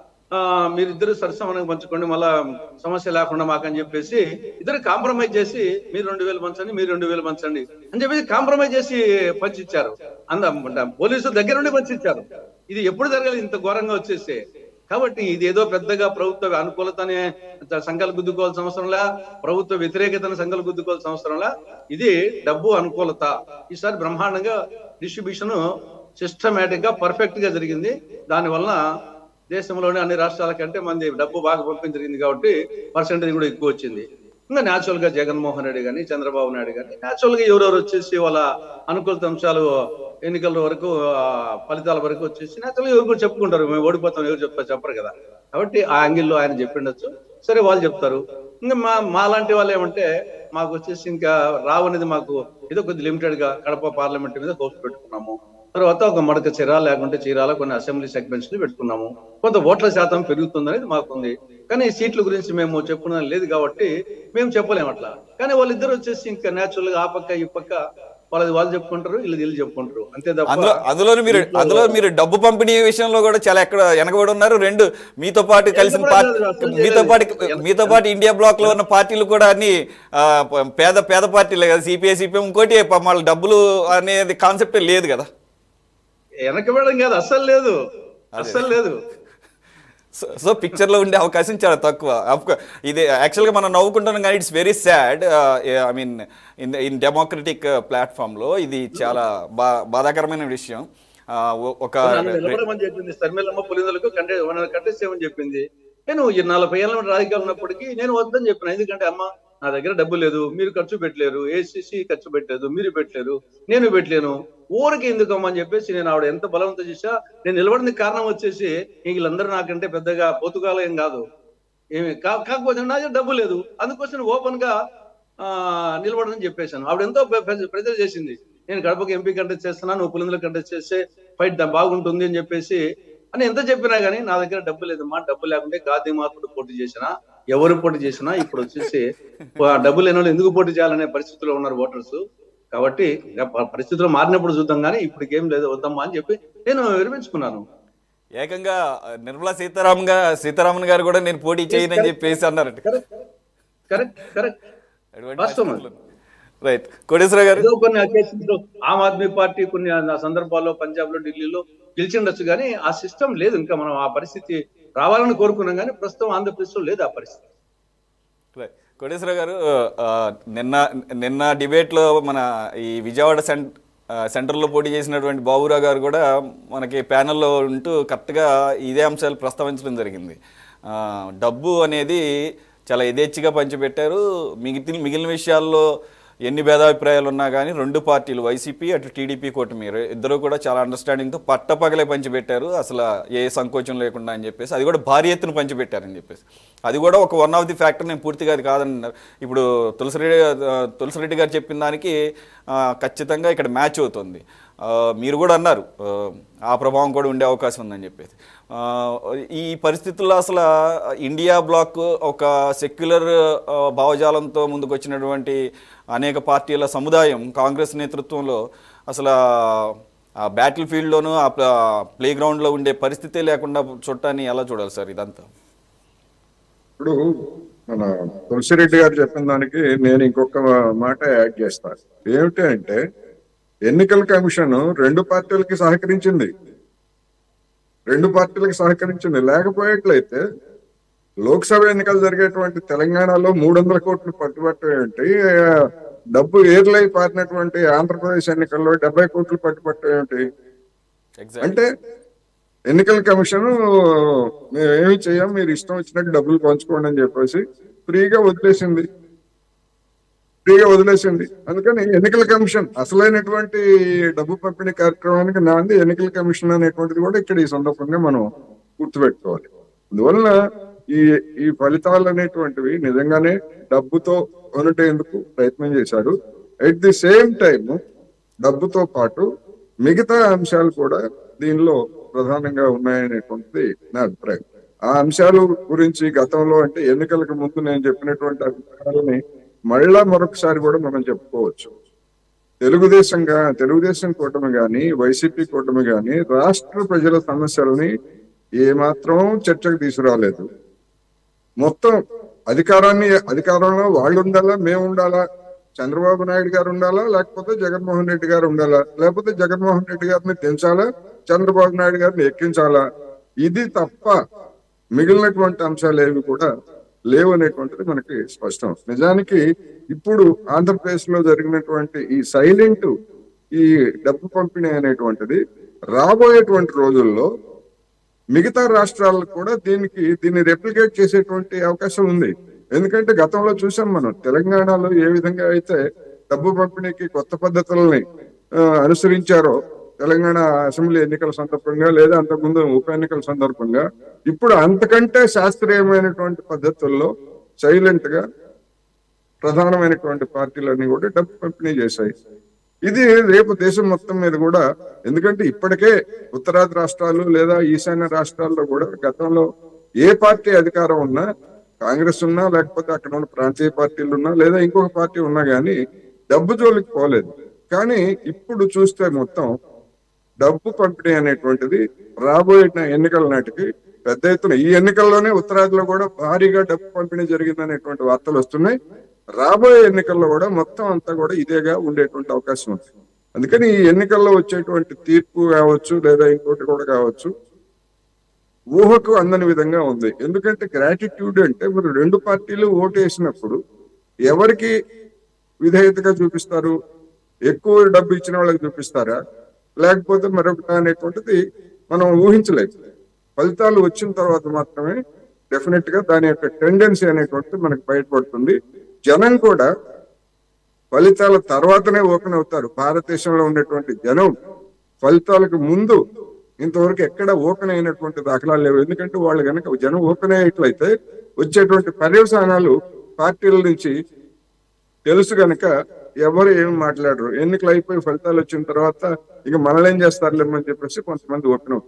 మీరిద్దరు సరసమనంగా పంచుకోండి, మళ్ళా సమస్య లేకుండా మాకని చెప్పేసి ఇద్దరు కాంప్రమైజ్ చేసి మీరు రెండు వేలు పంచండి మీరు రెండు వేలు పంచండి అని చెప్పేసి కాంప్రమైజ్ చేసి పంచిచ్చారు. అంద పోలీసుల దగ్గర నుండి పంచిచ్చారు. ఇది ఎప్పుడు జరగాలి ఇంత ఘోరంగా వచ్చేసి? కాబట్టి ఇది ఏదో పెద్దగా ప్రభుత్వ అనుకూలతనే సంకల్ప గుద్దుకోవాల్సిన అవసరంలా, ప్రభుత్వ వ్యతిరేకతను సంకల్ప గుద్దుకోవాల్సిన అవసరంలా. ఇది డబ్బు అనుకూలత. ఈసారి బ్రహ్మాండంగా డిస్ట్రిబ్యూషన్ సిస్టమేటిక్ గా పర్ఫెక్ట్ గా జరిగింది. దానివల్ల దేశంలోని అన్ని రాష్ట్రాల కంటే మంది డబ్బు బాగా పంపిణీ జరిగింది కాబట్టి పర్సెంటేజ్ కూడా ఎక్కువ వచ్చింది. ఇంకా న్యాచురల్ గా జగన్మోహన్ రెడ్డి కానీ చంద్రబాబు నాయుడు కానీ న్యాచురల్ గా ఎవరెవరు వచ్చేసి వాళ్ళ అనుకూలత అంశాలు ఎన్నికల వరకు ఫలితాల వరకు వచ్చేసి న్యాచురల్ గా ఎవరు కూడా చెప్పుకుంటారు, మేము ఓడిపోతాం ఎవరు చెప్తారు చెప్పరు కదా. కాబట్టి ఆ యాంగిల్లో ఆయన చెప్పిండొచ్చు, సరే వాళ్ళు చెప్తారు. ఇంకా మా మా లాంటి వాళ్ళు ఏమంటే మాకు వచ్చేసి ఇంకా రావు అనేది మాకు ఏదో కొద్ది లిమిటెడ్ గా కడప పార్లమెంట్ మీద హోప్స్ పెట్టుకున్నాము. తర్వాత ఒక మడక చీరాల లేకుంటే చీరాల కొన్ని అసెంబ్లీ సెగ్మెంట్స్ ని పెట్టుకున్నాము. కొంత ఓట్ల శాతం పెరుగుతుంది అనేది మాకుంది. కానీ సీట్ల గురించి మేము చెప్పుకున్నది లేదు కాబట్టి మేము చెప్పలేము అట్లా. కానీ వాళ్ళిద్దరు వచ్చేసి ఇంకా న్యాచురల్ గా ఆ పక్క ఈ పక్క వాళ్ళది వాళ్ళు చెప్పుకుంటారు, వీళ్ళు వీళ్ళు చెప్పుకుంటారు అంతే తప్ప. అందులో మీరు అందులో మీరు డబ్బు పంపిణీ విషయంలో కూడా చాలా ఎక్కడ వెనకబడి ఉన్నారు. రెండు మీతో పాటు కలిసిన పార్టీ మీతో పాటు మీతో పాటు ఇండియా బ్లాక్ లో ఉన్న పార్టీలు కూడా అన్ని పేద పేద పార్టీలే కదా, సిపిఐ సిపిఎం. ఇంకోటి వాళ్ళ డబ్బులు అనేది కాన్సెప్టే లేదు కదా, వెనకబడడం కాదు అస్సలు లేదు, అస్సలు లేదు. సో పిక్చర్ లో ఉండే అవకాశం చాలా తక్కువ. ఇది యాక్చువల్ గా మనం నవ్వుకుంటున్నాం కానీ it's very sad. I mean in in democratic platform లో ఇది చాలా బా బాధాకరమైన విషయం. ఒక చెప్పింది శర్మిలమ్మ పులిందలకు కంటే కట్టేసేమని చెప్పింది. నేను ఈ నలభై ఏళ్ళ రాజకీయాలు ఉన్నప్పటికీ నేను వద్దని చెప్పిన. ఎందుకంటే అమ్మ నా దగ్గర డబ్బు లేదు, మీరు ఖర్చు పెట్టలేరు, ఏసీసీ ఖర్చు పెట్టలేదు, మీరు పెట్టలేరు, నేను పెట్టలేను, ఊరికి ఎందుకమ్మా అని చెప్పేసి నేను ఆవిడ ఎంత బలవంతం చేసా. నేను నిలబడిన కారణం వచ్చేసి వీళ్ళందరూ నాకంటే పెద్దగా పోతుగాలు ఏం కాదు, ఏమి కాకపోతే నా దగ్గర డబ్బు లేదు, అందుకోసం ఓపెన్ గా ఆ నిలబడదని చెప్పేశాను. ఆవిడ ఎంతో ప్రెజర్ చేసింది. నేను గడపకి ఎంపీ కంటెస్ట్ చేస్తున్నా, నువ్వు పులిందులో కంటెస్ట్ చేస్తే ఫైట్ బాగుంటుంది అని చెప్పేసి అని ఎంత చెప్పినా కానీ నా దగ్గర డబ్బు లేదమ్మా, డబ్బు లేకుంటే గాంధీ మహాత్ముడు పోటీ చేసినా ఎవరు పోటీ చేసినా ఇప్పుడు వచ్చేసి డబ్బు లేని వాళ్ళు ఎందుకు పోటీ చేయాలనే పరిస్థితిలో ఉన్నారు ఓటర్స్. కాబట్టి పరిస్థితులు మారినప్పుడు చూద్దాం కానీ ఇప్పటికేం లేదు వద్దమ్మా అని చెప్పి నేను విరమించుకున్నాను. ఏకంగా నిర్మలా సీతారామన్ గారు సీతారామన్ గారు కూడా నేను పోటీ చేయనని చెప్పేసి అన్నారట. Correct correct right. కోటేశ్వర గారు, కొన్ని అకేషన్స్ ఆమ్ ఆద్మీ పార్టీ కొన్ని సందర్భాల్లో పంజాబ్ లో ఢిల్లీలో గెలిచిండొచ్చు కానీ ఆ సిస్టమ్ లేదు. ఇంకా మనం ఆ పరిస్థితి రావాలని కోరుకున్నాం కానీ ప్రస్తుతం ఆంధ్రప్రదేశ్ లో లేదు ఆ పరిస్థితి. రైట్. కోటేశ్వర గారు, నిన్న నిన్న డిబేట్లో మన ఈ విజయవాడ సెంట్ సెంటర్లో పోటీ చేసినటువంటి బాబురావు గారు కూడా మనకి ప్యానెల్లో ఉంటూ కరెక్ట్గా ఇదే అంశాలు ప్రస్తావించడం జరిగింది. డబ్బు అనేది చాలా యథేచ్ఛగా పంచిపెట్టారు. మిగిలిన మిగిలిన విషయాల్లో ఎన్ని భేదాభిప్రాయాలు ఉన్నా కానీ రెండు పార్టీలు వైసీపీ అటు టీడీపీ కూటమి ఇద్దరు కూడా చాలా అండర్స్టాండింగ్తో పట్టపగలే పంచిపెట్టారు, అసలు ఏ సంకోచం లేకుండా అని చెప్పేసి, అది కూడా భారీ ఎత్తున పంచిపెట్టారని చెప్పేసి. అది కూడా ఒక వన్ ఆఫ్ ది ఫ్యాక్టర్. నేను పూర్తిగా అది కాదన్నారు. ఇప్పుడు తులసిరెడ్డి తులసిరెడ్డి గారు చెప్పిన దానికి ఖచ్చితంగా ఇక్కడ మ్యాచ్ అవుతుంది. మీరు కూడా అన్నారు ఆ ప్రభావం కూడా ఉండే అవకాశం ఉందని చెప్పేసి. ఈ పరిస్థితుల్లో అసలు ఇండియా బ్లాక్ ఒక సెక్యులర్ భావజాలంతో ముందుకు వచ్చినటువంటి అనేక పార్టీల సముదాయం కాంగ్రెస్ నేతృత్వంలో అసలు ఆ బ్యాటిల్ ఫీల్డ్లోనూ ఆ ప్లే గ్రౌండ్లో ఉండే పరిస్థితే లేకుండా చూడటాన్ని ఎలా చూడాలి సార్ ఇదంతా? ఇప్పుడు మన తులసిరెడ్డి గారు చెప్పిన దానికి నేను ఇంకొక మాట యాడ్ చేస్తాను. ఏమిటి అంటే ఎన్నికల కమిషన్ రెండు పార్టీలకి సహకరించింది రెండు పార్టీలకు సహకరించింది లేకపోయేట్లయితే లోక్సభ ఎన్నికలు జరిగేటువంటి తెలంగాణలో మూడు వందల కోట్లు పట్టుబట్టేంటి, డబ్బు ఏర్లై పారినటువంటి ఆంధ్రప్రదేశ్ ఎన్నికల్లో డెబ్బై కోట్లు పట్టుబట్టేంటి అంటే ఎన్నికల కమిషన్ మేము ఏమి చెయ్యం, మీరు ఇష్టం వచ్చినట్టు డబ్బులు పంచుకోండి అని చెప్పేసి ఫ్రీగా వదిలేసింది ఫ్రీగా వదిలేసింది అందుకని ఎన్నికల కమిషన్ అసలైనటువంటి డబ్బు పంపిణీ కార్యక్రమానికి నాంది ఎన్నికల కమిషన్ అనేటువంటిది కూడా ఇక్కడ ఈ సందర్భంగా మనం గుర్తుపెట్టుకోవాలి. అందువలన ఈ ఈ ఫలితాలు అనేటువంటివి నిజంగానే డబ్బుతో కొనటేందుకు ప్రయత్నం చేశారు. అట్ ది సేమ్ టైం డబ్బుతో పాటు మిగతా అంశాలు కూడా దీనిలో ప్రధానంగా ఉన్నాయనేటువంటిది నా అభిప్రాయం. ఆ అంశాల గురించి గతంలో అంటే ఎన్నికలకు ముందు నేను చెప్పినటువంటి అభిప్రాయాలని మళ్ళా మరొకసారి కూడా మనం చెప్పుకోవచ్చు. తెలుగుదేశంగా తెలుగుదేశం కూటమి గాని వైసీపీ కూటమి గాని రాష్ట్ర ప్రజల సమస్యలని ఏమాత్రం చర్చకు తీసుకురాలేదు. మొత్తం అధికారాన్ని అధికారంలో వాళ్ళు ఉండాలా, మేము ఉండాలా, చంద్రబాబు నాయుడు గారు ఉండాలా, లేకపోతే జగన్మోహన్ రెడ్డి గారు ఉండాలా, లేకపోతే జగన్మోహన్ రెడ్డి గారిని పెంచాలా, చంద్రబాబు నాయుడు గారిని ఎక్కించాలా, ఇది తప్ప మిగిలినటువంటి అంశాలు ఏవి కూడా లేవు అనేటువంటిది మనకి స్పష్టం. నిజానికి ఇప్పుడు ఆంధ్రప్రదేశ్ లో జరిగినటువంటి ఈ సైలెంట్ ఈ డబ్బు పంపిణీ అనేటువంటిది రాబోయేటువంటి రోజుల్లో మిగతా రాష్ట్రాలకు కూడా దీనికి దీన్ని రెప్లికేట్ చేసేటువంటి అవకాశం ఉంది. ఎందుకంటే గతంలో చూసాం మనం తెలంగాణలో ఏ విధంగా అయితే డబ్బు పంపిణీకి కొత్త పద్ధతులని అనుసరించారో తెలంగాణ అసెంబ్లీ ఎన్నికల సందర్భంగా లేదా అంతకుముందు ఉప ఎన్నికల సందర్భంగా ఇప్పుడు అంతకంటే శాస్త్రీయమైనటువంటి పద్ధతుల్లో సైలెంట్ గా ప్రధానమైనటువంటి పార్టీలన్నీ కూడా డబ్బు పంపిణీ చేశాయి. ఇది రేపు దేశం మొత్తం మీద కూడా, ఎందుకంటే ఇప్పటికే ఉత్తరాది రాష్ట్రాలు లేదా ఈశాన్య రాష్ట్రాల్లో కూడా గతంలో ఏ పార్టీ అధికారం ఉన్నా, కాంగ్రెస్ ఉన్నా లేకపోతే అక్కడ ఉన్న ప్రాంతీయ పార్టీలు ఉన్నా లేదా ఇంకొక పార్టీ ఉన్నా కానీ డబ్బు జోలికి పోలేదు. కానీ ఇప్పుడు చూస్తే మొత్తం డబ్బు పంపిణీ అనేటువంటిది రాబోయే ఎన్నికల నాటికి పెద్ద ఎత్తున, ఈ ఎన్నికల్లోనే ఉత్తరాదిలో కూడా భారీగా డబ్బు పంపిణీ జరిగింది అనేటువంటి వార్తలు వస్తున్నాయి. రాబోయే ఎన్నికల్లో కూడా మొత్తం అంతా కూడా ఇదేగా ఉండేటువంటి అవకాశం ఉంది. అందుకని ఈ ఎన్నికల్లో వచ్చేటువంటి తీర్పు కావచ్చు లేదా ఇంకోటి కూడా కావచ్చు ఊహకు అందని విధంగా ఉంది. ఎందుకంటే గ్రాటిట్యూడ్ అంటే మీరు రెండు పార్టీలు ఓటు వేసినప్పుడు ఎవరికి విధేయతగా చూపిస్తారు, ఎక్కువ డబ్బు ఇచ్చిన వాళ్ళకి చూపిస్తారా లేకపోతే మరొకటి అనేటువంటిది మనం ఊహించలేదు. ఫలితాలు వచ్చిన తర్వాత మాత్రమే డెఫినెట్ గా దాని యొక్క టెండెన్సీ అనేటువంటిది మనకు బయటపడుతుంది. జనం కూడా ఫలితాల తర్వాతనే ఓపెన్ అవుతారు. భారతదేశంలో ఉన్నటువంటి జనం ఫలితాలకు ముందు ఇంతవరకు ఎక్కడ ఓపెన్ అయినటువంటి దాఖలాలు లేవు. ఎందుకంటే వాళ్ళు కనుక జనం ఓపెన్ అయ్యేట్లయితే వచ్చేటువంటి పర్యవసానాలు పార్టీల నుంచి తెలుసు కనుక ఎవరు ఏమి మాట్లాడరు. ఎన్నికలు అయిపోయి ఫలితాలు వచ్చిన తర్వాత ఇక మనల్ని ఏం చేస్తారులేమని చెప్పేసి కొంతమంది ఓపెన్ అవుతారు.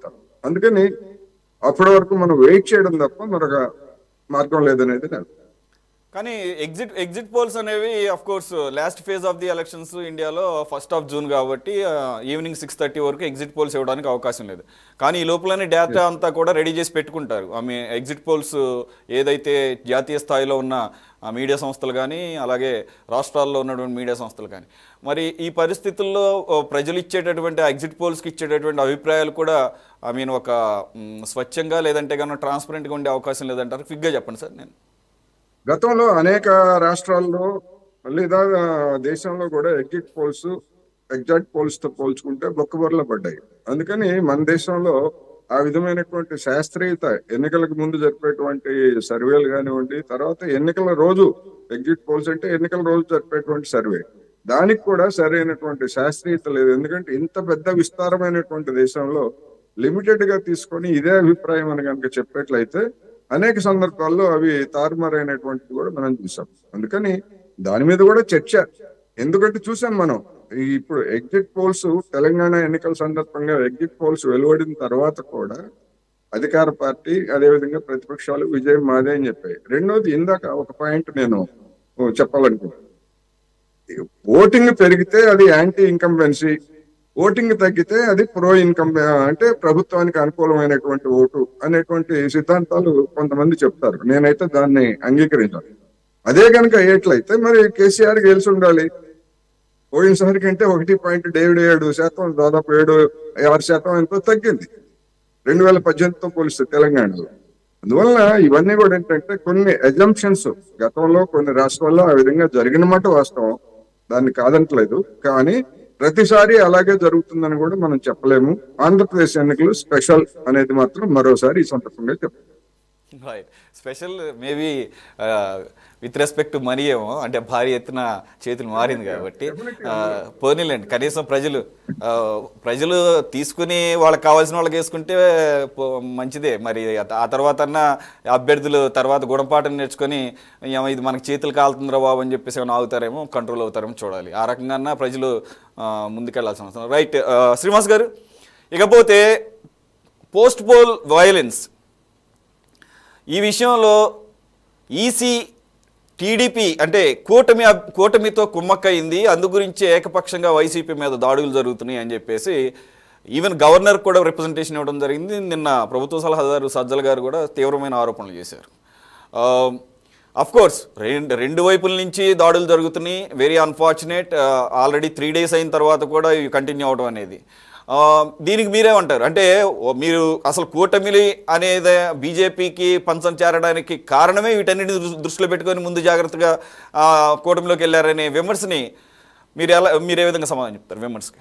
అందుకని అప్పటి వరకు మనం వెయిట్ చేయడం తప్ప మరొక మార్గం లేదనేది నేను. కానీ ఎగ్జిట్ ఎగ్జిట్ పోల్స్ అనేవి of course last phase of the elections ఇండియాలో ఫస్ట్ ఆఫ్ జూన్ కాబట్టి ఈవినింగ్ సిక్స్ థర్టీ వరకు ఎగ్జిట్ పోల్స్ ఇవ్వడానికి అవకాశం లేదు. కానీ ఈ లోపలనే డేటా అంతా కూడా రెడీ చేసి పెట్టుకుంటారు. ఆమె ఎగ్జిట్ పోల్స్ ఏదైతే జాతీయ స్థాయిలో ఉన్న మీడియా సంస్థలు కానీ అలాగే రాష్ట్రాల్లో ఉన్నటువంటి మీడియా సంస్థలు కానీ, మరి ఈ పరిస్థితుల్లో ప్రజలు ఇచ్చేటటువంటి ఎగ్జిట్ పోల్స్కి ఇచ్చేటటువంటి అభిప్రాయాలు కూడా ఐ మీన్ ఒక స్వచ్ఛంగా లేదంటే కన్నా ట్రాన్స్పరెంట్గా ఉండే అవకాశం లేదంటారు. ఫిగ్గా చెప్పండి సార్. నేను గతంలో అనేక రాష్ట్రాల్లో లేదా దేశంలో కూడా ఎగ్జిట్ పోల్స్ ఎగ్జాక్ట్ పోల్స్ తో పోల్చుకుంటే బొక్కబొరలో పడ్డాయి. అందుకని మన దేశంలో ఆ విధమైనటువంటి శాస్త్రీయత ఎన్నికలకు ముందు జరిపేటువంటి సర్వేలు కానివ్వండి, తర్వాత ఎన్నికల రోజు ఎగ్జిట్ పోల్స్ అంటే ఎన్నికల రోజు జరిపేటువంటి సర్వే, దానికి కూడా సరైనటువంటి శాస్త్రీయత లేదు. ఎందుకంటే ఇంత పెద్ద విస్తారమైనటువంటి దేశంలో లిమిటెడ్ గా తీసుకొని ఇదే అభిప్రాయం అని కనుక చెప్పేట్లయితే అనేక సందర్భాల్లో అవి తారుమారైనటువంటిది కూడా మనం చూసాం. అందుకని దాని మీద కూడా చర్చ, ఎందుకంటే చూసాం మనం ఇప్పుడు ఎగ్జిట్ పోల్స్ తెలంగాణ ఎన్నికల సందర్భంగా ఎగ్జిట్ పోల్స్ వెలువడిన తర్వాత కూడా అధికార పార్టీ అదేవిధంగా ప్రతిపక్షాలు విజయం మాదే అని చెప్పాయి. రెండోది, ఇందాక ఒక పాయింట్ నేను చెప్పాలనుకున్నాను, ఓటింగ్ పెరిగితే అది యాంటీ ఇన్కంబెన్సీ, ఓటింగ్ తగ్గితే అది ప్రో ఇన్కమ్ అంటే ప్రభుత్వానికి అనుకూలమైనటువంటి ఓటు అనేటువంటి సిద్ధాంతాలు కొంతమంది చెప్తారు. నేనైతే దాన్ని అంగీకరించాను. అదే కనుక అయ్యేట్లయితే మరి కేసీఆర్ గెలిచి ఉండాలి. పోయినసారి కంటే ఒకటి పాయింట్ ఏడు ఏడు శాతం దాదాపు ఏడు ఆరు శాతం ఎంతో తగ్గింది రెండు వేల పద్దెనిమిదితో పోలిస్తే తెలంగాణలో. అందువల్ల ఇవన్నీ కూడా ఏంటంటే కొన్ని అజంప్షన్స్ గతంలో కొన్ని రాష్ట్రాల్లో ఆ విధంగా జరిగిన మాట వాస్తవం, దాన్ని కాదంటలేదు. కానీ ప్రతిసారి అలాగే జరుగుతుందని కూడా మనం చెప్పలేము. ఆంధ్రప్రదేశ్ ఎన్నికలు స్పెషల్ అనేది మాత్రం మరోసారి ఈ సందర్భంగా చెప్తాం. Special maybe with respect money ఏమో, అంటే భారీ ఎత్తున చేతులు మారింది కాబట్టి పోనీలేండి. కనీసం ప్రజలు ప్రజలు తీసుకుని వాళ్ళకి కావాల్సిన వాళ్ళకి వేసుకుంటే మంచిదే. మరి ఆ తర్వాత అభ్యర్థులు తర్వాత గుణపాఠం నేర్చుకొని ఇది మనకి చేతులు కాలుతుందిరా బాబు అని చెప్పేసి ఏమైనా ఆగుతారేమో, కంట్రోల్ అవుతారేమో చూడాలి. ఆ రకంగా ప్రజలు ముందుకెళ్లాల్సిన అవసరం. రైట్ శ్రీనివాస్ గారు, ఇకపోతే పోస్ట్ పోల్ వయలెన్స్ ఈ విషయంలో ఈసీ టీడీపీ అంటే కూటమి కూటమితో కుమ్మక్కయింది, అందు గురించి ఏకపక్షంగా వైసీపీ మీద దాడులు జరుగుతున్నాయి అని చెప్పేసి ఈవెన్ గవర్నర్ కూడా రిప్రజెంటేషన్ ఇవ్వడం జరిగింది. నిన్న ప్రభుత్వ సలహాదారు సజ్జల గారు కూడా తీవ్రమైన ఆరోపణలు చేశారు. అఫ్కోర్స్ రెండు రెండు వైపుల నుంచి దాడులు జరుగుతున్నాయి. Very unfortunate. Already three days అయిన తర్వాత కూడా ఇవి కంటిన్యూ అవడం అనేది, దీనికి మీరేమంటారు? అంటే మీరు అసలు కూటమిలి అనేది బీజేపీకి పంచం చేరడానికి కారణమే వీటన్నిటిని దృష్టిలో పెట్టుకొని ముందు జాగ్రత్తగా కూటమిలోకి వెళ్ళారనే విమర్శని మీరు ఎలా మీరు ఏ విధంగా సమాధానం చెప్తారు విమర్శకి?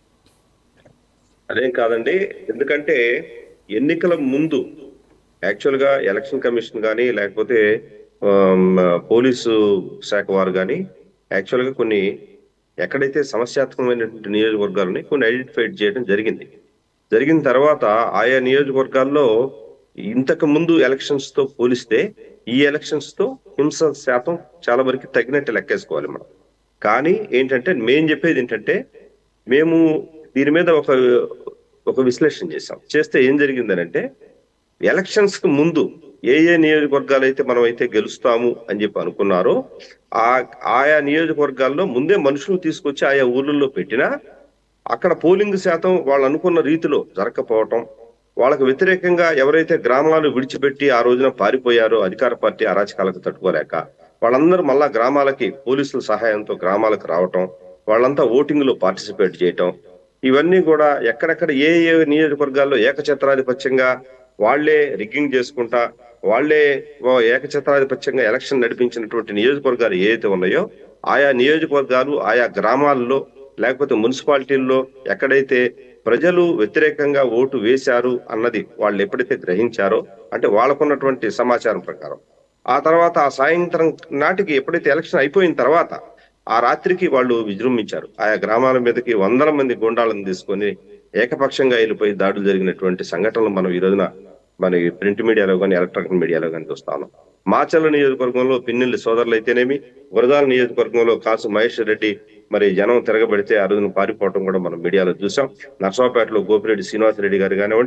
అదేం కాదండి, ఎందుకంటే ఎన్నికల ముందు యాక్చువల్ గా ఎలక్షన్ కమిషన్ కానీ లేకపోతే పోలీసు శాఖ వారు కానీ యాక్చువల్ గా కొన్ని ఎక్కడైతే సమస్యాత్మకమైనటువంటి నియోజకవర్గాలని కొన్ని ఐడెంటిఫై చేయడం జరిగింది. జరిగిన తర్వాత ఆయా నియోజకవర్గాల్లో ఇంతకు ముందు ఎలక్షన్స్ తో పోలిస్తే ఈ ఎలక్షన్స్ తో హింస శాతం చాలా వరకు తగ్గినట్టు లెక్కేసుకోవాలి మనం. కానీ ఏంటంటే మేము చెప్పేది ఏంటంటే, మేము దీని మీద ఒక ఒక విశ్లేషణ చేసాం. చేస్తే ఏం జరిగిందనంటే, ఎలక్షన్స్ కు ముందు ఏ ఏ నియోజకవర్గాలు అయితే మనం అయితే గెలుస్తాము అని చెప్పి అనుకున్నారో ఆ ఆయా నియోజకవర్గాల్లో ముందే మనుషులు తీసుకొచ్చి ఆయా ఊర్లలో పెట్టినా అక్కడ పోలింగ్ శాతం వాళ్ళు అనుకున్న రీతిలో జరగకపోవటం, వాళ్ళకు వ్యతిరేకంగా ఎవరైతే గ్రామాలు విడిచిపెట్టి ఆ రోజున పారిపోయారో అధికార పార్టీ అరాచకాలకు తట్టుకోలేక వాళ్ళందరూ మళ్ళా గ్రామాలకి పోలీసుల సహాయంతో గ్రామాలకు రావటం, వాళ్ళంతా ఓటింగ్ లో పార్టిసిపేట్ చేయటం, ఇవన్నీ కూడా ఎక్కడెక్కడ ఏ ఏ నియోజకవర్గాల్లో ఏకఛత్రాధిపత్యంగా వాళ్లే రిగ్గింగ్ చేసుకుంటా వాళ్లే ఏకఛత్రాధిపత్యంగా ఎలక్షన్ నడిపించినటువంటి నియోజకవర్గాలు ఏవైతే ఉన్నాయో ఆయా నియోజకవర్గాలు ఆయా గ్రామాల్లో లేకపోతే మున్సిపాలిటీల్లో ఎక్కడైతే ప్రజలు వ్యతిరేకంగా ఓటు వేశారు అన్నది వాళ్ళు ఎప్పుడైతే గ్రహించారో, అంటే వాళ్ళకున్నటువంటి సమాచారం ప్రకారం ఆ తర్వాత ఆ సాయంత్రం నాటికి ఎప్పుడైతే ఎలక్షన్ అయిపోయిన తర్వాత ఆ రాత్రికి వాళ్ళు విజృంభించారు. ఆయా గ్రామాల మీదకి వందల మంది గుండాలను తీసుకొని ఏకపక్షంగా వెళ్ళిపోయి దాడులు జరిగినటువంటి సంఘటనలు మనం ఈ రోజున మన ప్రింట్ మీడియాలో కానీ ఎలక్ట్రానిక్ మీడియాలో కానీ చూస్తా ఉన్నాం. మాచర్ల నియోజకవర్గంలో పిన్నెల్లి సోదరులు అయితేనేమి, గురజాల నియోజకవర్గంలో కాసు మహేష్ రెడ్డి మరి జనం తిరగబడితే ఆ రోజున పారిపోవడం కూడా మనం మీడియాలో చూసాం. నర్సాపేటలో గోపిరెడ్డి శ్రీనివాసరెడ్డి గారు కానివ్వండి,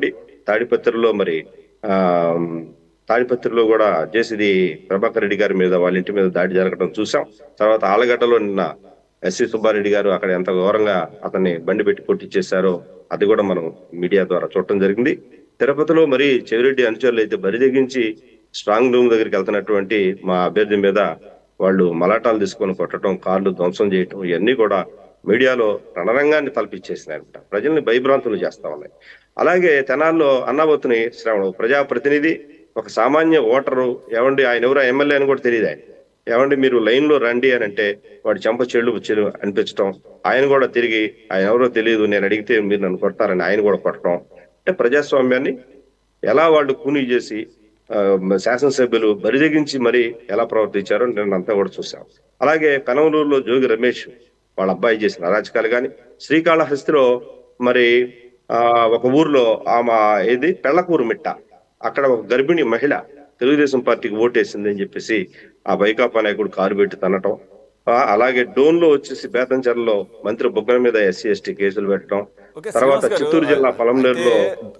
తాడిపత్రిలో మరి ఆ తాడిపత్రిలో కూడా జేసీది ప్రభాకర్ రెడ్డి గారి మీద వాళ్ళ ఇంటి మీద దాడి జరగడం చూసాం. తర్వాత ఆలగడ్డలో నిన్న ఎస్వి సుబ్బారెడ్డి గారు అక్కడ ఎంత ఘోరంగా అతన్ని బండి పెట్టి కొట్టించేశారో అది కూడా మనం మీడియా ద్వారా చూడటం జరిగింది. తిరుపతిలో మరి చెవిరెడ్డి అనుచరులు అయితే బరిదెగించి స్ట్రాంగ్ రూమ్ దగ్గరికి వెళ్తున్నటువంటి మా అభ్యర్థి మీద వాళ్ళు మలాటాలు తీసుకొని కొట్టడం, కార్లు ధ్వంసం చేయటం ఇవన్నీ కూడా మీడియాలో రణరంగాన్ని తలపిచ్చేసినాయంట, ప్రజల్ని భయభ్రాంతులు చేస్తా ఉన్నాయి. అలాగే తెనాల్లో అన్నాబోతుని శ్రావణ ప్రజాప్రతినిధి ఒక సామాన్య ఓటరు ఏమండి ఆయన ఎవరో ఎమ్మెల్యే అని కూడా తెలియదు. ఆయన ఏమండి మీరు లైన్ లో రండి అని అంటే వాడి చెంప చెళ్ళు చెల్లు అనిపించడం, ఆయన కూడా తిరిగి ఆయన ఎవరో తెలియదు నేను అడిగితే మీరు నన్ను కొడతారని ఆయన కూడా కొట్టడం. అంటే ప్రజాస్వామ్యాన్ని ఎలా వాళ్ళు కూనీ చేసి శాసనసభ్యులు బరిదెగించి మరి ఎలా ప్రవర్తించారో నేను అంతా కూడా చూసాం. అలాగే పెనమలూరులో జోగి రమేష్ వాళ్ళ అబ్బాయి చేసిన అరాచకాలు కానీ, శ్రీకాళహస్తిలో మరి ఆ ఒక ఊర్లో ఆమె ఏది పెళ్లకూరు మిట్ట అక్కడ ఒక గర్భిణి మహిళ తెలుగుదేశం పార్టీకి ఓటేసింది అని చెప్పేసి ఆ వైకాపా నాయకుడు కారు పెట్టి తనటం. అలాగే డోన్ లో వచ్చేసి బేతంచెర్లలో మంత్రి బొగ్గన మీద ఎస్సీ ఎస్టీ కేసులు పెట్టడం. తర్వాత చిత్తూరు జిల్లా పొలంనేరులో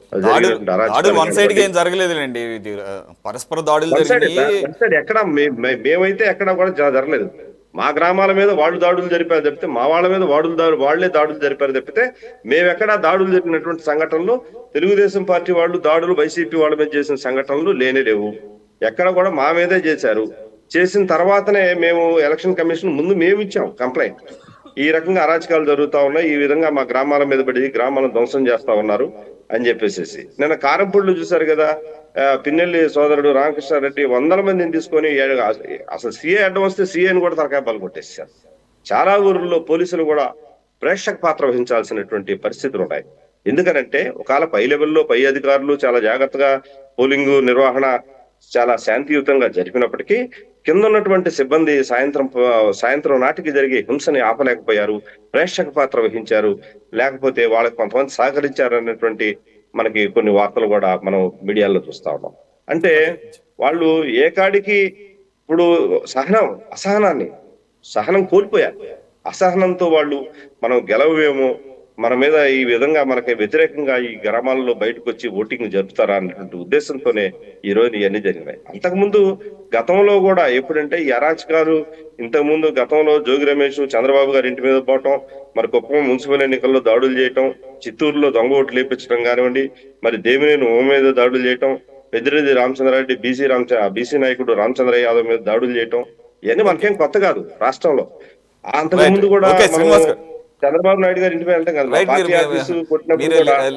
వన్ సైడ్ గా ఏం జరగలేదులేండి, పరస్పర దాడులు ఎక్కడ మేమైతే ఎక్కడ కూడా జరగలేదు. మా గ్రామాల మీద వాళ్ళు దాడులు జరిపారు తప్పితే, మా వాళ్ళ మీద వాడులు దాడు వాళ్లే దాడులు జరిపారు తప్పితే మేమెక్కడా దాడులు జరిపినటువంటి సంఘటనలు తెలుగుదేశం పార్టీ వాళ్ళు దాడులు వైసీపీ వాళ్ళ మీద చేసిన సంఘటనలు లేనే లేవు. ఎక్కడ కూడా మా మీదే చేశారు. చేసిన తర్వాతనే మేము ఎలక్షన్ కమిషన్ ముందు మేము ఇచ్చాం కంప్లైంట్, ఈ రకంగా అరాచకాలు జరుగుతా ఉన్నాయి, ఈ విధంగా మా గ్రామాల మీద పడి గ్రామాలను ధ్వంసం చేస్తా ఉన్నారు అని చెప్పేసి. నిన్న కారంపూడిలో చూసారు కదా, పిన్నెల్లి సోదరుడు రామకృష్ణారెడ్డి వందల మందిని తీసుకొని అసలు సీఏ అడ్డం వస్తే సీఏని కూడా తరకాయ పాలు కొట్టేసారు. చాలా ఊర్లలో పోలీసులు కూడా ప్రేక్షక పాత్ర వహించాల్సినటువంటి పరిస్థితులు ఉన్నాయి. ఎందుకనంటే ఒకవేళ పై లెవెల్లో పై అధికారులు చాలా జాగ్రత్తగా పోలింగ్ నిర్వహణ చాలా శాంతియుతంగా జరిపినప్పటికీ కింద ఉన్నటువంటి సిబ్బంది సాయంత్రం సాయంత్రం నాటికి జరిగే హింసని ఆపలేకపోయారు, ప్రేక్షక పాత్ర వహించారు, లేకపోతే వాళ్ళకి కొంతమంది సహకరించారు అనేటువంటి మనకి కొన్ని వార్తలు కూడా మనం మీడియాలో చూస్తా ఉన్నాం. అంటే వాళ్ళు ఏకాడికి ఇప్పుడు సహనం అసహనాన్ని సహనం కోల్పోయారు. అసహనంతో వాళ్ళు మనం గెలవేమో, మన మీద ఈ విధంగా మనకి వ్యతిరేకంగా ఈ గ్రామాలలో బయటకు వచ్చి ఓటింగ్ జరుపుతారా అన్నటువంటి ఉద్దేశంతోనే ఈ రోజు ఇవన్నీ జరిగినాయి. అంతకుముందు గతంలో కూడా ఎప్పుడంటే ఈ అరాచకాలు ఇంతకుముందు గతంలో జోగి రమేష్ చంద్రబాబు గారి ఇంటి మీద పోవటం, మరి కుప్పం మున్సిపల్ ఎన్నికల్లో దాడులు చేయటం, చిత్తూరులో దొంగ ఓట్లు లేపించడం కానివ్వండి, మరి దేవినేని ఓ మీద దాడులు చేయటం, పెద్దిరెడ్డి రామచంద్రారెడ్డి బీసీ రామచ బీసీ నాయకుడు రామచంద్ర యాదవ్ మీద దాడులు చేయటం ఇవన్నీ మనకేం కొత్త కాదు రాష్ట్రంలో. అంతకు ముందు కూడా చంద్రబాబు నాయుడు గారి ఇంటి మీద వెళ్తాం కదా, పార్టీ ఆఫీసు కొట్టినప్పుడు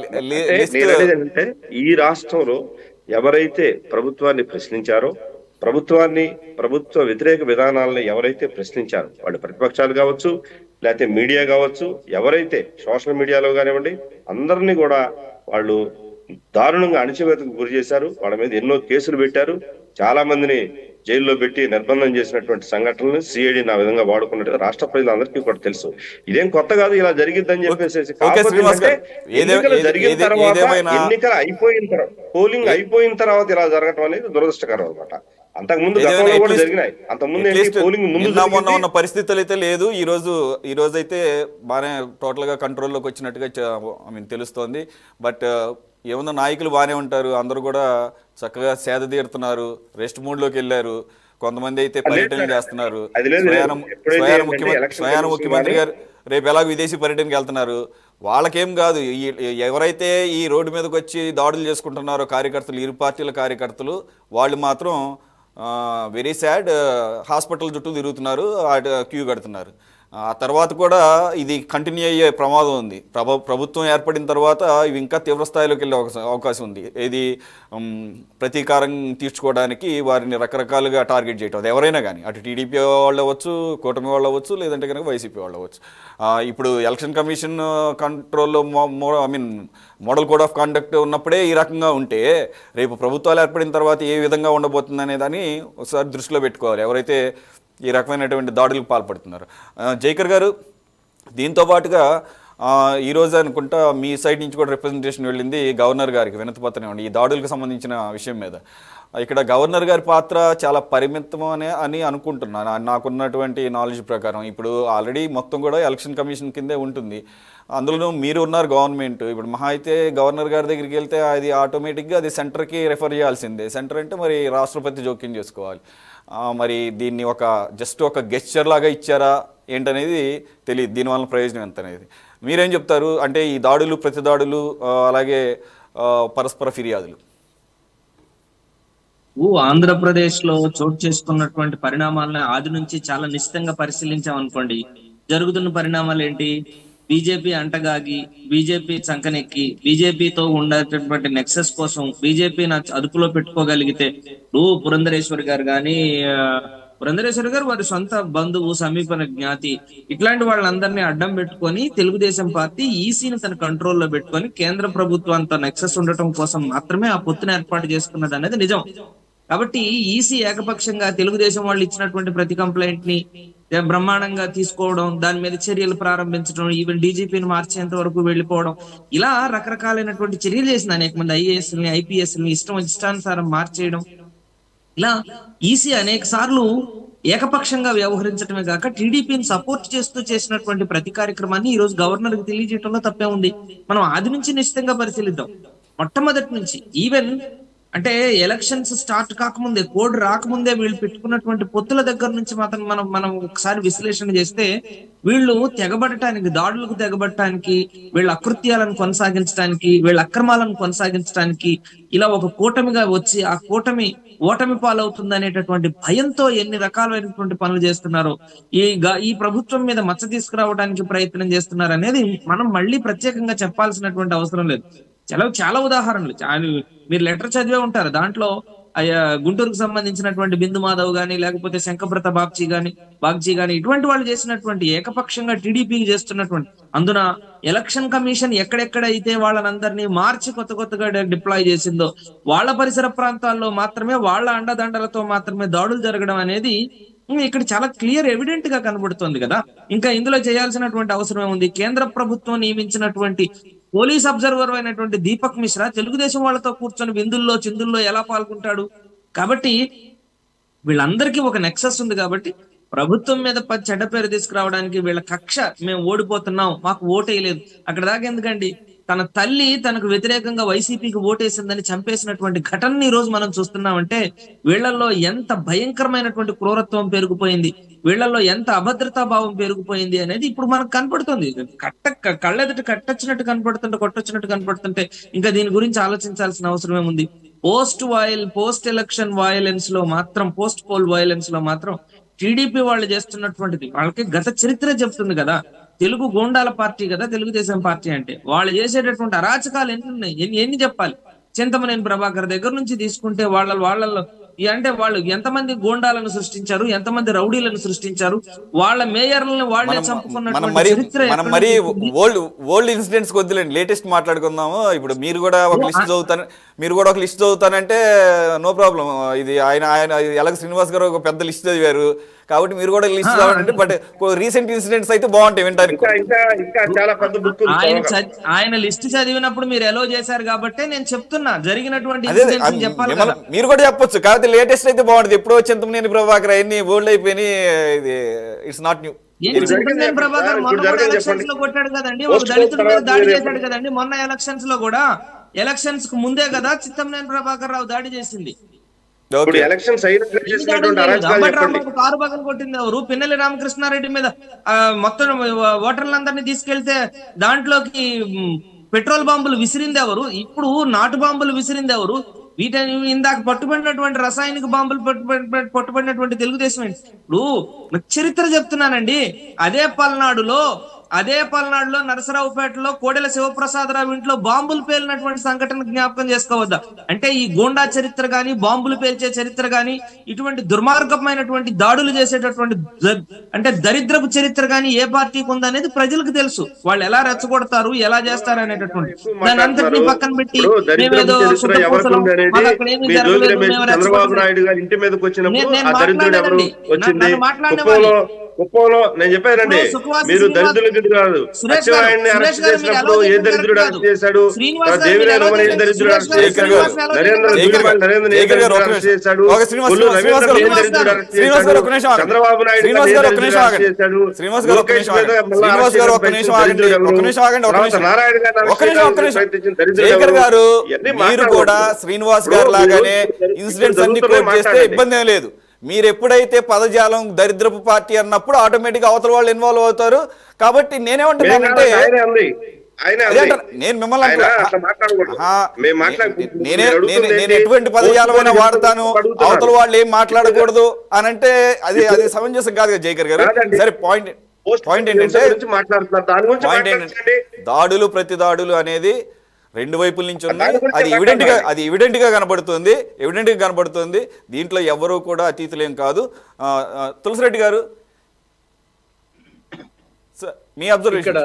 కూడా అంటే ఈ రాష్ట్రంలో ఎవరైతే ప్రభుత్వాన్ని ప్రశ్నించారో, ప్రభుత్వాన్ని ప్రభుత్వ వ్యతిరేక విధానాలను ఎవరైతే ప్రశ్నించారో, వాళ్ళు ప్రతిపక్షాలు కావచ్చు లేకపోతే మీడియా కావచ్చు, ఎవరైతే సోషల్ మీడియాలో కానివ్వండి అందరినీ కూడా వాళ్ళు దారుణంగా అణచివేతకు గురి చేశారు. వాళ్ళ మీద ఎన్నో కేసులు పెట్టారు, చాలా మందిని జైల్లో పెట్టి నిర్బంధం చేసినటువంటి సంఘటనలు సిఐడి నా విధంగా వాడుకున్నట్టు రాష్ట్ర ప్రజలందరికీ కూడా తెలుసు. ఇదేం కొత్త కాదు, ఇలా జరిగిద్దని చెప్పేసి ఎన్నికలు జరిగిన తర్వాత ఎన్నికలు అయిపోయిన తర్వాత పోలింగ్ అయిపోయిన తర్వాత ఇలా జరగటం అనేది దురదృష్టకరం అనమాట. అంతకు ముందు గతంలో కూడా జరిగినాయి. అంతకుముందు పోలింగ్ ముందు ఉన్న పరిస్థితులు అయితే లేదు. ఈ రోజు ఈ రోజు అయితే బాగానే టోటల్ గా కంట్రోల్లోకి వచ్చినట్టుగా ఐ మీన్ తెలుస్తోంది. బట్ ఏమన్నా నాయకులు బాగానే ఉంటారు, అందరూ కూడా చక్కగా సేద తీరుతున్నారు, రెస్ట్ మూడ్ లోకి వెళ్ళారు. కొంతమంది అయితే పర్యటన చేస్తున్నారు. స్వయాన ముఖ్యమంత్రి స్వయాన ముఖ్యమంత్రి గారు రేపు ఎలాగో విదేశీ పర్యటనకి వెళ్తున్నారు. వాళ్ళకేం కాదు, ఎవరైతే ఈ రోడ్డు మీదకి వచ్చి దాడులు చేసుకుంటున్నారో కార్యకర్తలు, ఇరు పార్టీల కార్యకర్తలు, వాళ్ళు మాత్రం వెరీ సాడ్ హాస్పిటల్ చుట్టూ తిరుగుతున్నారు, క్యూ కడుతున్నారు. ఆ తర్వాత కూడా ఇది కంటిన్యూ అయ్యే ప్రమాదం ఉంది. ప్రభ ప్రభుత్వం ఏర్పడిన తర్వాత ఇవి ఇంకా తీవ్ర స్థాయిలోకి వెళ్ళే అవకాశం ఉంది. ఇది ప్రతీకారం తీర్చుకోవడానికి వారిని రకరకాలుగా టార్గెట్ చేయటం, అది ఎవరైనా కానీ, అటు టీడీపీ వాళ్ళు అవ్వచ్చు, కూటమి వాళ్ళు అవ్వచ్చు, లేదంటే కనుక వైసీపీ వాళ్ళు అవ్వచ్చు. ఇప్పుడు ఎలక్షన్ కమిషన్ కంట్రోల్లో I mean model code of conduct ఉన్నప్పుడే ఈ రకంగా ఉంటే రేపు ప్రభుత్వాలు ఏర్పడిన తర్వాత ఏ విధంగా ఉండబోతుంది అనేదాన్ని ఒకసారి దృష్టిలో పెట్టుకోవాలి ఎవరైతే ఈ రకమైనటువంటి దాడులకు పాల్పడుతున్నారు. జైకర్ గారు, దీంతో పాటుగా ఈరోజు అనుకుంటా మీ సైడ్ నుంచి కూడా రిప్రజెంటేషన్ వెళ్ళింది గవర్నర్ గారికి, వినతి పత్రం ఇవ్వండి ఈ దాడులకు సంబంధించిన విషయం మీద. ఇక్కడ గవర్నర్ గారి పాత్ర చాలా పరిమితం అనే అని అనుకుంటున్నాను నాకున్నటువంటి నాలెడ్జ్ ప్రకారం. ఇప్పుడు ఆల్రెడీ మొత్తం కూడా ఎలక్షన్ కమిషన్ కిందే ఉంటుంది. అందులో మీరు ఉన్నారు గవర్నమెంట్. ఇప్పుడు మహా అయితే గవర్నర్ గారి దగ్గరికి వెళ్తే అది ఆటోమేటిక్గా అది సెంటర్కి రెఫర్ చేయాల్సిందే. సెంటర్ అంటే మరి రాష్ట్రపతి జోక్యం చేసుకోవాలి. మరి దీన్ని ఒక జస్ట్ ఒక గెస్చర్ లాగా ఇచ్చారా ఏంటనేది తెలియదు. దీనివల్ల ప్రయోజనం ఎంత అనేది మీరేం చెప్తారు? అంటే ఈ దాడులు, ప్రతి దాడులు, అలాగే పరస్పర ఫిర్యాదులు ఆంధ్రప్రదేశ్ లో చోటు చేసుకున్నటువంటి పరిణామాలను ఆది నుంచి చాలా నిశ్చితంగా పరిశీలించామనుకోండి, జరుగుతున్న పరిణామాలు ఏంటి? బీజేపీ అంటగాగి, బీజేపీ చంకనెక్కి, బీజేపీతో ఉండేటటువంటి నెక్సెస్ కోసం బీజేపీని అదుపులో పెట్టుకోగలిగితే, ఇప్పుడు పురంధరేశ్వరి గారు కానీ, పురంధరేశ్వరి గారు వారి సొంత బంధువు, సమీప జ్ఞాతి, ఇట్లాంటి వాళ్ళందరినీ అడ్డం పెట్టుకొని తెలుగుదేశం పార్టీ ఈసీని తన కంట్రోల్లో పెట్టుకొని కేంద్ర ప్రభుత్వంతో నెక్సెస్ ఉండటం కోసం మాత్రమే ఆ పొత్తును ఏర్పాటు చేసుకున్నది అనేది నిజం. కాబట్టి ఈసీ ఏకపక్షంగా తెలుగుదేశం వాళ్ళు ఇచ్చినటువంటి ప్రతి కంప్లైంట్ ని బ్రహ్మాండంగా తీసుకోవడం, దాని మీద చర్యలు ప్రారంభించడం, ఈవెన్ డీజీపీని మార్చేంత వరకు వెళ్ళిపోవడం, ఇలా రకరకాలైనటువంటి చర్యలు చేసింది. అనేక మంది ఐఏఎస్ ని, ఐపీఎస్ ని ఇష్టం ఇష్టానుసారం మార్చేయడం, ఇలా ఈసీ అనేక సార్లు ఏకపక్షంగా వ్యవహరించడమే కాక టీడీపీని సపోర్ట్ చేస్తూ చేసినటువంటి ప్రతి కార్యక్రమాన్ని ఈ రోజు గవర్నర్ కి తెలియజేయడంలో తప్పే ఉంది. మనం ఆది నుంచి నిశ్చితంగా పరిశీలిద్దాం. మొట్టమొదటి నుంచి ఈవెన్ అంటే ఎలక్షన్స్ స్టార్ట్ కాకముందే, కోడ్ రాకముందే వీళ్ళు పెట్టుకున్నటువంటి పొత్తుల దగ్గర నుంచి మాత్రం మనం మనం ఒకసారి విశ్లేషణ చేస్తే, వీళ్ళు తెగబడటానికి, దాడులకు తెగబడటానికి, వీళ్ళ అకృత్యాలను కొనసాగించడానికి, వీళ్ళ అక్రమాలను కొనసాగించడానికి ఇలా ఒక కూటమిగా వచ్చి ఆ కూటమి ఓటమి పాలవుతుంది అనేటటువంటి భయంతో ఎన్ని రకాలైనటువంటి పనులు చేస్తున్నారో, ఈ ఈ ప్రభుత్వం మీద మచ్చ తీసుకురావడానికి ప్రయత్నం చేస్తున్నారు అనేది మనం మళ్ళీ ప్రత్యేకంగా చెప్పాల్సినటువంటి అవసరం లేదు. చాలా చాలా ఉదాహరణలు మీరు లెటర్ చదివే ఉంటారు. దాంట్లో గుంటూరుకు సంబంధించినటువంటి బిందు మాధవ్ గాని, లేకపోతే శంకప్రత బాగ్చి గాని బాగ్చి గాని ఇటువంటి వాళ్ళు చేసినటువంటి ఏకపక్షంగా టీడీపీకి చేస్తున్నటువంటి, అందున ఎలక్షన్ కమిషన్ ఎక్కడెక్కడైతే వాళ్ళనందరినీ మార్చి కొత్త కొత్తగా డిప్లాయ్ చేసిందో వాళ్ళ పరిసర ప్రాంతాల్లో మాత్రమే వాళ్ళ అండదండలతో మాత్రమే దాడులు జరగడం అనేది ఇక్కడ చాలా క్లియర్ ఎవిడెంట్ గా కనబడుతుంది కదా. ఇంకా ఇందులో చేయాల్సినటువంటి అవసరం ఏముంది? కేంద్ర ప్రభుత్వం నియమించినటువంటి పోలీస్ అబ్జర్వర్ అయినటువంటి దీపక్ మిశ్రా తెలుగుదేశం వాళ్ళతో కూర్చొని విందుల్లో చిందుల్లో ఎలా పాల్గొంటాడు? కాబట్టి వీళ్ళందరికీ ఒక నెక్సెస్ ఉంది. కాబట్టి ప్రభుత్వం మీద చెడ్డ పేరు తీసుకురావడానికి వీళ్ళ కక్ష, మేము ఓడిపోతున్నాం, మాకు ఓటేయలేదు, అక్కడ దాకా ఎందుకండి? తన తల్లి తనకు వ్యతిరేకంగా వైసీపీకి ఓటేసిందని చంపేసినటువంటి ఘటనని ఈ రోజు మనం చూస్తున్నామంటే వీళ్లలో ఎంత భయంకరమైనటువంటి క్రూరత్వం పెరిగిపోయింది, వీళ్లలో ఎంత అభద్రతా భావం పెరిగిపోయింది అనేది ఇప్పుడు మనకు కనపడుతుంది. కట్ట కళ్ళెదట కట్టొచ్చినట్టు కనపడుతుంటే, కొట్టొచ్చినట్టు కనపడుతుంటే ఇంకా దీని గురించి ఆలోచించాల్సిన అవసరం ఏముంది? పోస్ట్ వాయిల్ పోస్ట్ ఎలక్షన్ వయలెన్స్ లో మాత్రం, పోస్ట్ పోల్ వయలెన్స్ లో మాత్రం టీడీపీ వాళ్ళు చేస్తున్నటువంటిది వాళ్ళకి గత చరిత్ర చెప్తుంది కదా. తెలుగు గోండాల పార్టీ కదా తెలుగుదేశం పార్టీ అంటే. వాళ్ళు చేసేటటువంటి అరాచకాలు ఎన్ని ఉన్నాయి, ఎన్ని ఎన్ని చెప్పాలి? చింతమనేని ప్రభాకర్ దగ్గర నుంచి తీసుకుంటే వాళ్ళ వాళ్ళల్లో అంటే వాళ్ళు ఎంతమంది గోండాలను సృష్టించారు, ఎంతమంది రౌడీలను సృష్టించారు, వాళ్ళ మేయర్లను వాళ్ళే చంపుకున్నటువంటి చరిత్ర. మరి ఓల్డ్ ఓల్డ్ ఇన్సిడెంట్స్ వద్దులేండి, లేటెస్ట్ మాట్లాడుకుందాము. ఇప్పుడు మీరు కూడా ఒక లిస్ట్ చదువుతాను మీరు కూడా ఒక లిస్ట్ చదువుతానంటే నో ప్రాబ్లం. ఇది ఆయన ఆయన ఎలగ శ్రీనివాస్ గారు ఒక పెద్ద లిస్ట్ చదివారు కాబట్టి మీరు కూడా లిస్ట్ చదవండి. బట్ రీసెంట్ ఇన్సిడెంట్స్ అయితే బాగుంటాయి వింటానికి. ఆయన లిస్ట్ చదివినప్పుడు మీరు ఎలో చేశారు కాబట్టి నేను చెప్తున్నా జరిగినటువంటి మీరు కూడా చెప్పొచ్చు. కాబట్టి లేటెస్ట్ అయితే బాగుంటుంది. ఎప్పుడో చింతమనేని ప్రభాకర్ అన్ని ఓల్డ్ అయిపోయినాయి. ఇది it's not new. Chintamaneni Prabhakar మొన్న ఎలక్షన్స్ లో కొట్టాడు కదండి, ఒక దళితుల మీద దాడి చేశాడు కదండి మొన్న ఎలక్షన్స్ లో కూడా. ఎలక్షన్స్ కు ముందే కదా చింతమనేని ప్రభాకర్ రావు దాడి చేసింది. కారు పగలు కొట్టింది ఎవరు? పిన్నెల్లి రామకృష్ణారెడ్డి మీద మొత్తం ఓటర్లందరినీ తీసుకెళ్తే దాంట్లోకి పెట్రోల్ బాంబులు విసిరింది ఎవరు? ఇప్పుడు నాటు బాంబులు విసిరింది ఎవరు? వీటిని ఇందాక పట్టుబడినటువంటి రసాయనిక బాంబులు పట్టుబడినటువంటి తెలుగుదేశం. ఇప్పుడు చరిత్ర చెప్తున్నానండి. అదే పల్నాడులో అదే పల్నాడులో నరసరావుపేటలో కోడెల శివప్రసాదరావు ఇంట్లో బాంబులు పేలినటువంటి సంఘటన జ్ఞాపకం చేసుకోవద్దా? అంటే ఈ గోండా చరిత్ర గాని, బాంబులు పేల్చే చరిత్ర గాని, ఇటువంటి దుర్మార్గమైనటువంటి దాడులు చేసేటటువంటి అంటే దరిద్రపు చరిత్ర గాని ఏ పార్టీకి ఉందనేది ప్రజలకు తెలుసు. వాళ్ళు ఎలా రెచ్చగొడతారు, ఎలా చేస్తారు అనేటటువంటి దాని అంతటినీ పక్కన పెట్టి మేమేదో మాట్లాడలేదండి. కుప్పంలో నేను చెప్పానండి, మీరు దరిద్రులు కాదు. సత్యనారాయణని అరెస్ట్ చేసినప్పుడు ఏ దరిద్రుడు అరెస్ట్ చేశాడు, దేవినేని ఉమని ఏ దరిద్రుడు అరెస్ట్ చేశాడు, నరేంద్ర నరేంద్ర అరెస్ట్ చేశాడు, చంద్రబాబు నాయుడు అరెస్ట్ చేశాడు, నారాయణ శేఖర్ గారు మీరు కూడా శ్రీనివాస్ గారు లాగానే ఇన్సిడెంట్స్ అన్ని కోట్ చేస్తే ఇబ్బంది ఏం లేదు. మీరు ఎప్పుడైతే పదజాలం దరిద్రపు పార్టీ అన్నప్పుడు ఆటోమేటిక్ అవతల వాళ్ళు ఇన్వాల్వ్ అవుతారు. కాబట్టి నేనేమంటున్నానంటే నేను మిమ్మల్ని నేనే నేను ఎటువంటి పదజాలమైనా వాడతాను, అవతల వాళ్ళు ఏం మాట్లాడకూడదు అని అంటే అది అది సమంజసం కాదు కదా జైకర్ గారు. సరే పాయింట్ పాయింట్ ఏంటంటే పాయింట్ ఏంటంటే దాడులు ప్రతి దాడులు అనేది రెండు వైపుల నుంచి ఉన్నాయి. అది ఎవిడెంట్ గా అది ఎవిడెంట్ గా కనబడుతుంది ఎవిడెంట్ గా కనబడుతుంది దీంట్లో ఎవరు కూడా అతీతులేం కాదు. తులసిరెడ్డి గారు మీ అబ్జర్వేషన్. ఇక్కడ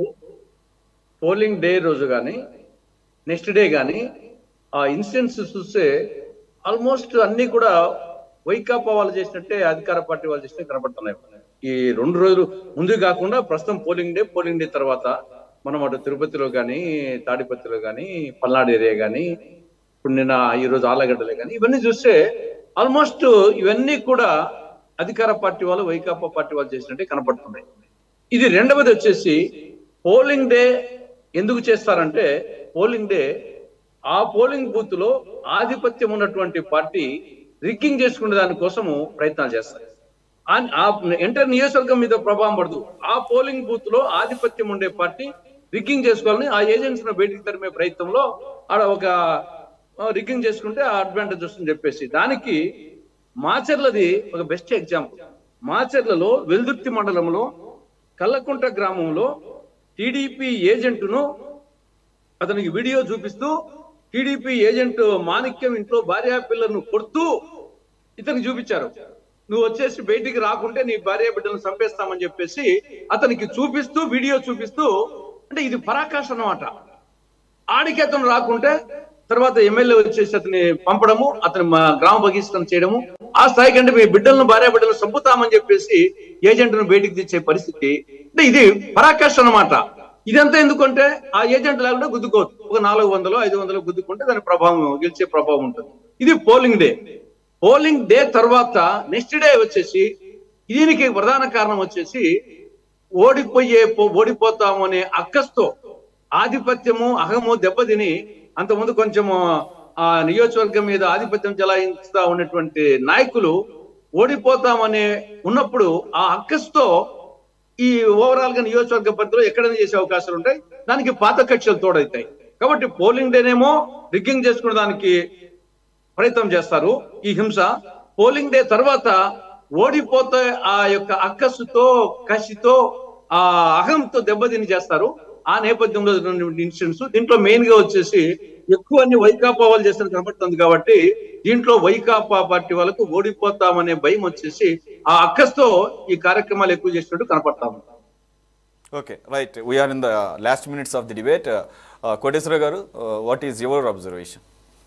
పోలింగ్ డే రోజు కానీ నెక్స్ట్ డే కానీ ఆ ఇన్సిడెంట్స్ చూస్తే ఆల్మోస్ట్ అన్ని కూడా వైకాపా వాళ్ళు చేసినట్టే అధికార పార్టీ వాళ్ళు చేసినట్టే కనబడుతున్నాయి. ఈ రెండు రోజులు ముందు కాకుండా ప్రస్తుతం పోలింగ్ డే పోలింగ్ డే తర్వాత మనం అటు తిరుపతిలో కానీ తాడిపత్రిలో కానీ పల్నాడు ఏరియా కానీ ఇప్పుడు నిన్న ఈరోజు ఆలగడ్డలే కానీ ఇవన్నీ చూస్తే ఆల్మోస్ట్ ఇవన్నీ కూడా అధికార పార్టీ వాళ్ళు వైకాపా పార్టీ వాళ్ళు చేసినట్టే కనపడుతున్నాయి. ఇది రెండవది వచ్చేసి పోలింగ్ డే ఎందుకు చేస్తారంటే పోలింగ్ డే ఆ పోలింగ్ బూత్ లో ఆధిపత్యం ఉన్నటువంటి పార్టీ రిగ్గింగ్ చేసుకునే దానికోసము ప్రయత్నాలు చేస్తారు. ఆ ఎంటర్ నియోజకవర్గం మీద ప్రభావం పడదు. ఆ పోలింగ్ బూత్ లో ఆధిపత్యం ఉండే పార్టీ రిగ్గింగ్ చేసుకోవాలని ఆ ఏజెంట్స్ బయటికి తరిమే ప్రయత్నంలో ఆడ ఒక రిగ్గింగ్ చేసుకుంటే ఆ అడ్వాంటేజ్ వస్తుందని చెప్పేసి దానికి మాచర్లది ఒక బెస్ట్ ఎగ్జాంపుల్. మాచర్లలో వెల్దుర్తి మండలంలో కల్లకుంట గ్రామంలో టీడీపీ ఏజెంట్ను అతనికి వీడియో చూపిస్తూ టీడీపీ ఏజెంట్ మాణిక్యం ఇంట్లో భార్యా పిల్లలను కొడుతూ ఇతనికి చూపించారు. నువ్వు వచ్చేసి బయటికి రాకుంటే నీ భార్య బిడ్డలను చంపేస్తామని చెప్పేసి అతనికి చూపిస్తూ వీడియో చూపిస్తూ అంటే ఇది పరాకాష్ఠ అన్నమాట. ఆడికి అతను రాకుంటే తర్వాత ఎమ్మెల్యే వచ్చేసి అతని పంపడము, అతని గ్రామ బహిష్కరణ చేయడము, ఆ స్థాయికి అంటే మీ బిడ్డలను భార్య బిడ్డలను చంపుతామని చెప్పేసి ఏజెంట్ను బయటికి తెచ్చే పరిస్థితి. అంటే ఇది పరాకాష్ఠ అన్నమాట. ఇదంతా ఎందుకంటే ఆ ఏజెంట్ లేకుండా గుద్దుకోవచ్చు. ఒక నాలుగు వందలు ఐదు వందలు గుద్దుకుంటే దాని ప్రభావం గెలిచే ప్రభావం ఉంటుంది. ఇది పోలింగ్ డే. పోలింగ్ డే తర్వాత నెక్స్ట్ డే వచ్చేసి దీనికి ప్రధాన కారణం వచ్చేసి ఓడిపోయే ఓడిపోతాము అనే అక్కస్తో ఆధిపత్యము అహము దెబ్బతిని అంతకుముందు కొంచెము ఆ నియోజకవర్గం మీద ఆధిపత్యం చెలాయిస్తా ఉన్నటువంటి నాయకులు ఓడిపోతామనే ఉన్నప్పుడు ఆ అక్కస్తో ఈ ఓవరాల్ గా నియోజకవర్గ పరిధిలో ఎక్కడైనా చేసే అవకాశాలు ఉంటాయి. దానికి పాత కక్షలు తోడవుతాయి. కాబట్టి పోలింగ్ డేనేమో రిగ్గింగ్ చేసుకునే దానికి ప్రయత్నం చేస్తారు ఈ హింస. పోలింగ్ డే తర్వాత ఓడిపోతే ఆ యొక్క అక్కసుతో కసితో ఆ అహంతో దెబ్బతిని చేస్తారు. ఆ నేపథ్యంలో ఇన్సిడెంట్స్ దీంట్లో మెయిన్ గా వచ్చేసి ఎక్కువ అన్ని వైకాపా వాళ్ళు చేస్తున్న కనబడుతుంది. కాబట్టి దీంట్లో వైకాపా పార్టీ వాళ్ళకు ఓడిపోతామనే భయం వచ్చేసి ఆ అక్కస్తో ఈ కార్యక్రమాలు ఎక్కువ చేసినట్టు కనపడతాము. Okay right, we're in the last minutes of the debate. Koteswara garu, what is your observation?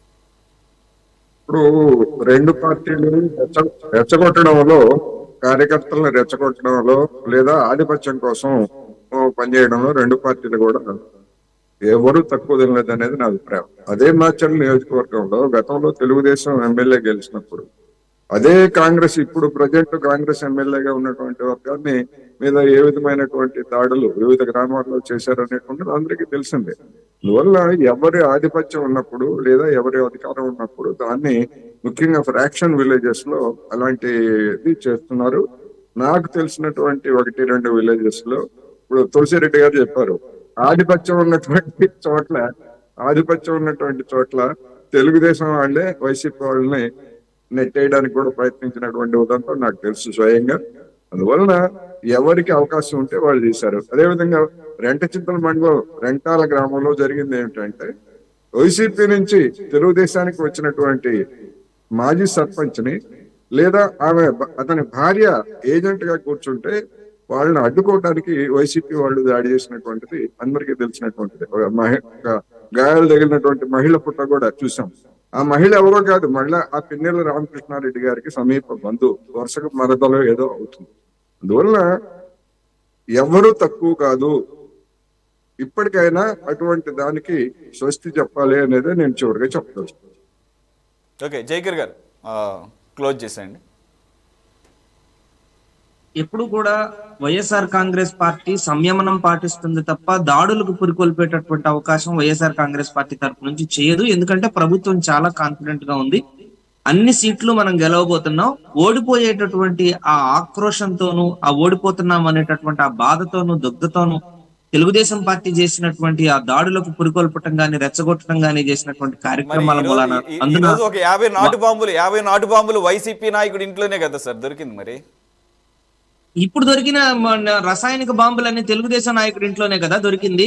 ఇప్పుడు రెండు పార్టీలు రెచ్చగొట్టడంలో, కార్యకర్తలను రెచ్చగొట్టడంలో లేదా ఆధిపత్యం కోసం పనిచేయడంలో రెండు పార్టీలు కూడా ఎవరు తక్కువ తినలేదు అనేది నా అభిప్రాయం. అదే మాచర్ల నియోజకవర్గంలో గతంలో తెలుగుదేశం ఎమ్మెల్యే గెలిచినప్పుడు అదే కాంగ్రెస్ ఇప్పుడు ప్రజెంట్ కాంగ్రెస్ ఎమ్మెల్యేగా ఉన్నటువంటి వర్గాన్ని మీద ఏ విధమైనటువంటి దాడులు వివిధ గ్రామాల్లో చేశారనేటువంటిది అందరికీ తెలిసిందే. అందువల్ల ఎవరి ఆధిపత్యం ఉన్నప్పుడు లేదా ఎవరి అధికారం ఉన్నప్పుడు దాన్ని ముఖ్యంగా ఫ్రాక్షన్ విలేజెస్ లో అలాంటిది చేస్తున్నారు. నాకు తెలిసినటువంటి ఒకటి రెండు విలేజెస్ లో ఇప్పుడు తులసిరెడ్డి గారు చెప్పారు, ఆధిపత్యం ఉన్నటువంటి చోట్ల ఆధిపత్యం ఉన్నటువంటి చోట్ల తెలుగుదేశం వాళ్ళే వైసీపీ వాళ్ళని నెట్టేయడానికి కూడా ప్రయత్నించినటువంటి ఉదంతం నాకు తెలుసు స్వయంగా. అందువలన ఎవరికి అవకాశం ఉంటే వాళ్ళు చేశారు. అదేవిధంగా రెంటచింతల మండలం రెంటాల గ్రామంలో జరిగింది ఏమిటంటే వైసీపీ నుంచి తెలుగుదేశానికి వచ్చినటువంటి మాజీ సర్పంచ్ ని లేదా ఆమె అతని భార్య ఏజెంట్ గా కూర్చుంటే వాళ్ళని అడ్డుకోవడానికి వైసీపీ వాళ్ళు దాడి చేసినటువంటిది అందరికీ తెలిసినటువంటిది. గాయాలు తగిలినటువంటి మహిళ పుట్ట కూడా చూసాం. ఆ మహిళ ఎవరో కాదు, మళ్ళీ ఆ పిన్నెల రామకృష్ణారెడ్డి గారికి సమీప బంధువు, వరుసకు మరదలో ఏదో అవుతుంది. అందువల్ల ఎవరు తక్కువ కాదు. ఇప్పటికైనా అటువంటి దానికి స్వస్తి చెప్పాలి అనేది నేను చివరిగా చెప్తాను. ఓకే, జైకర్ గారు క్లోజ్ చేసేయండి. ఎప్పుడు కూడా వైఎస్ఆర్ కాంగ్రెస్ పార్టీ సంయమనం పాటిస్తుంది తప్ప దాడులకు పురికొల్పేటటువంటి అవకాశం వైఎస్ఆర్ కాంగ్రెస్ పార్టీ తరపు నుంచి చేయదు. ఎందుకంటే ప్రభుత్వం చాలా కాన్ఫిడెంట్ గా ఉంది. అన్ని సీట్లు మనం గెలవబోతున్నాం. ఓడిపోయేటటువంటి ఆ ఆక్రోషంతోనూ, ఆ ఓడిపోతున్నాం అనేటటువంటి ఆ బాధతోనూ, దుగ్ధతోనూ తెలుగుదేశం పార్టీ చేసినటువంటి ఆ దాడులకు పురికొల్పటం గానీ, రెచ్చగొట్టడం గానీ చేసినటువంటి కార్యక్రమాల మూలాన అందులో ఒక యాభై నాటు బాంబులు యాభై నాటు బాంబులు వైసీపీ నాయకుడి ఇంట్లోనే కదా సార్ దొరికింది. మరి ఇప్పుడు దొరికిన రసాయనిక బాంబులన్నీ తెలుగుదేశం నాయకుడి ఇంట్లోనే కదా దొరికింది.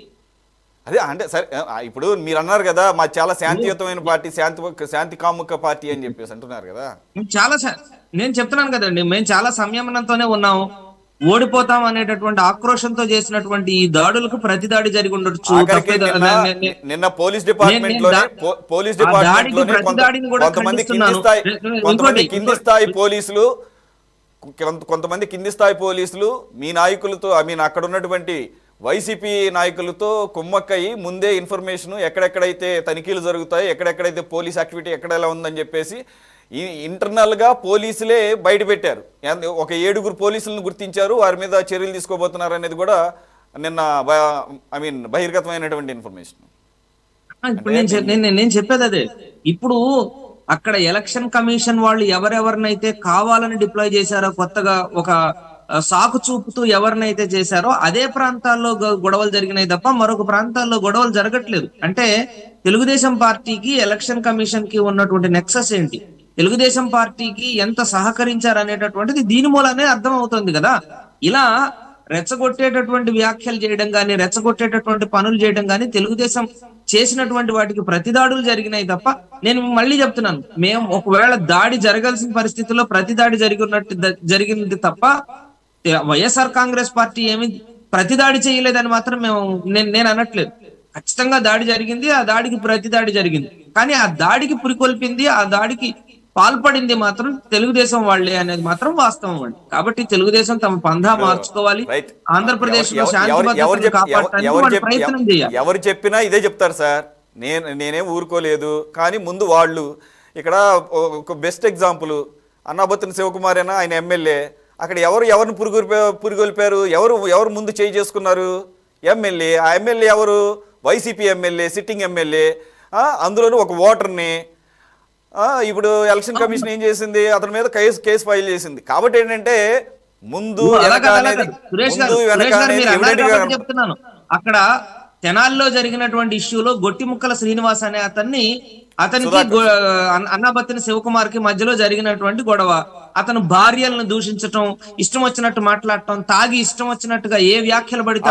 అదే అంటే సరే, ఇప్పుడు మీరు అన్నారు కదా మా చాలా శాంతియుతమైన పార్టీ, శాంతి శాంతి కాముక పార్టీ అని చెప్పేసి అంటున్నారు కదా. చాలా నేను చెప్తున్నాను కదండి, మేము చాలా సంయమనంతోనే ఉన్నాము. ఓడిపోతాం అనేటటువంటి ఆక్రోషంతో చేసినటువంటి ఈ దాడులకు ప్రతి దాడి జరిగి ఉండొచ్చు. నిన్న పోలీస్ డిపార్ట్మెంట్ లోనే పోలీస్ డిపార్ట్మెంట్ లోనే కొంతమంది కింది స్థాయి కొంతమంది కింది స్థాయి పోలీసులు కొంతమంది కింది స్థాయి పోలీసులు మీ నాయకులతో ఐ మీన్ అక్కడ ఉన్నటువంటి వైసీపీ నాయకులతో కుమ్మక్కయి ముందే ఇన్ఫర్మేషన్ ఎక్కడెక్కడైతే తనిఖీలు జరుగుతాయి, ఎక్కడెక్కడైతే పోలీస్ యాక్టివిటీ ఎక్కడ ఎలా ఉందని చెప్పేసి ఈ ఇంటర్నల్గా పోలీసులే బయట పెట్టారు. ఒక ఏడుగురు పోలీసులను గుర్తించారు, వారి మీద చర్యలు తీసుకోబోతున్నారు అనేది కూడా నిన్న ఐ మీన్ బహిర్గతమైనటువంటి ఇన్ఫర్మేషన్. ఇప్పుడు నేను నేను చెప్పేది అదే. ఇప్పుడు అక్కడ ఎలక్షన్ కమిషన్ వాళ్ళు ఎవరెవరినైతే కావాలని డిప్లాయ్ చేశారో, కొత్తగా ఒక సాకు చూపుతూ ఎవరినైతే చేశారో అదే ప్రాంతాల్లో గొడవలు జరిగినాయి తప్ప మరొక ప్రాంతాల్లో గొడవలు జరగట్లేదు. అంటే తెలుగుదేశం పార్టీకి ఎలక్షన్ కమిషన్ కి ఉన్నటువంటి నెక్సస్ ఏంటి, తెలుగుదేశం పార్టీకి ఎంత సహకరించారు అనేటటువంటిది దీని మూలనే అర్థం అవుతుంది కదా. ఇలా రెచ్చగొట్టేటటువంటి వ్యాఖ్యలు చేయడం కానీ, రెచ్చగొట్టేటటువంటి పనులు చేయడం కానీ తెలుగుదేశం చేసినటువంటి వాటికి ప్రతిదాడులు జరిగినాయి తప్ప, నేను మళ్ళీ చెప్తున్నాను, మేము ఒకవేళ దాడి జరగాల్సిన పరిస్థితుల్లో ప్రతి దాడి జరిగినట్టు జరిగింది తప్ప వైఎస్ఆర్ కాంగ్రెస్ పార్టీ ఏమి ప్రతిదాడి చేయలేదని మాత్రం మేము నేను నేను అనట్లేదు. ఖచ్చితంగా దాడి జరిగింది, ఆ దాడికి ప్రతి దాడి జరిగింది. కానీ ఆ దాడికి పురికొల్పింది, ఆ దాడికి పాల్పడింది మాత్రం తెలుగుదేశం వాళ్లే అనేది మాత్రం వాస్తవం అండి. కాబట్టి తెలుగుదేశం తమ పందా మార్చుకోవాలి. ఆంధ్రప్రదేశ్ లో శాంతి భద్రతను కాపాడటానికి ప్రయత్నం చేయాలి. ఎవరు చెప్పినా ఇదే చెప్తారు సార్. నేను నేనేం ఊరుకోలేదు. కానీ ముందు వాళ్ళు ఇక్కడ ఒక బెస్ట్ ఎగ్జాంపుల్ అన్నాబత్తుని శివకుమార్ అయినా ఆయన ఎమ్మెల్యే. అక్కడ ఎవరు ఎవరిని పురుగొల్పా పురుగొల్పారు ఎవరు ఎవరు ముందు చేయి చేసుకున్నారు? ఎమ్మెల్యే. ఆ ఎమ్మెల్యే ఎవరు? YCP MLA, sitting MLA. అందులోనూ ఒక ఓటర్ని. ఇప్పుడు ఎలక్షన్ కమిషన్ ఏం చేసింది? అతని మీద కేసు కేసు ఫైల్ చేసింది. కాబట్టి ఏంటంటే ముందు చెప్తున్నాను, అక్కడ తెనాల్లో జరిగినటువంటి ఇష్యూలో గొట్టిముక్కల శ్రీనివాస్ అనే అతన్ని అతనికి అన్నాబత్తిని శివకుమార్ కి మధ్యలో జరిగినటువంటి గొడవ. అతను భార్యలను దూషించటం, ఇష్టం వచ్చినట్టు మాట్లాడటం, తాగి ఇష్టం వచ్చినట్టుగా ఏ వ్యాఖ్యలు పడితే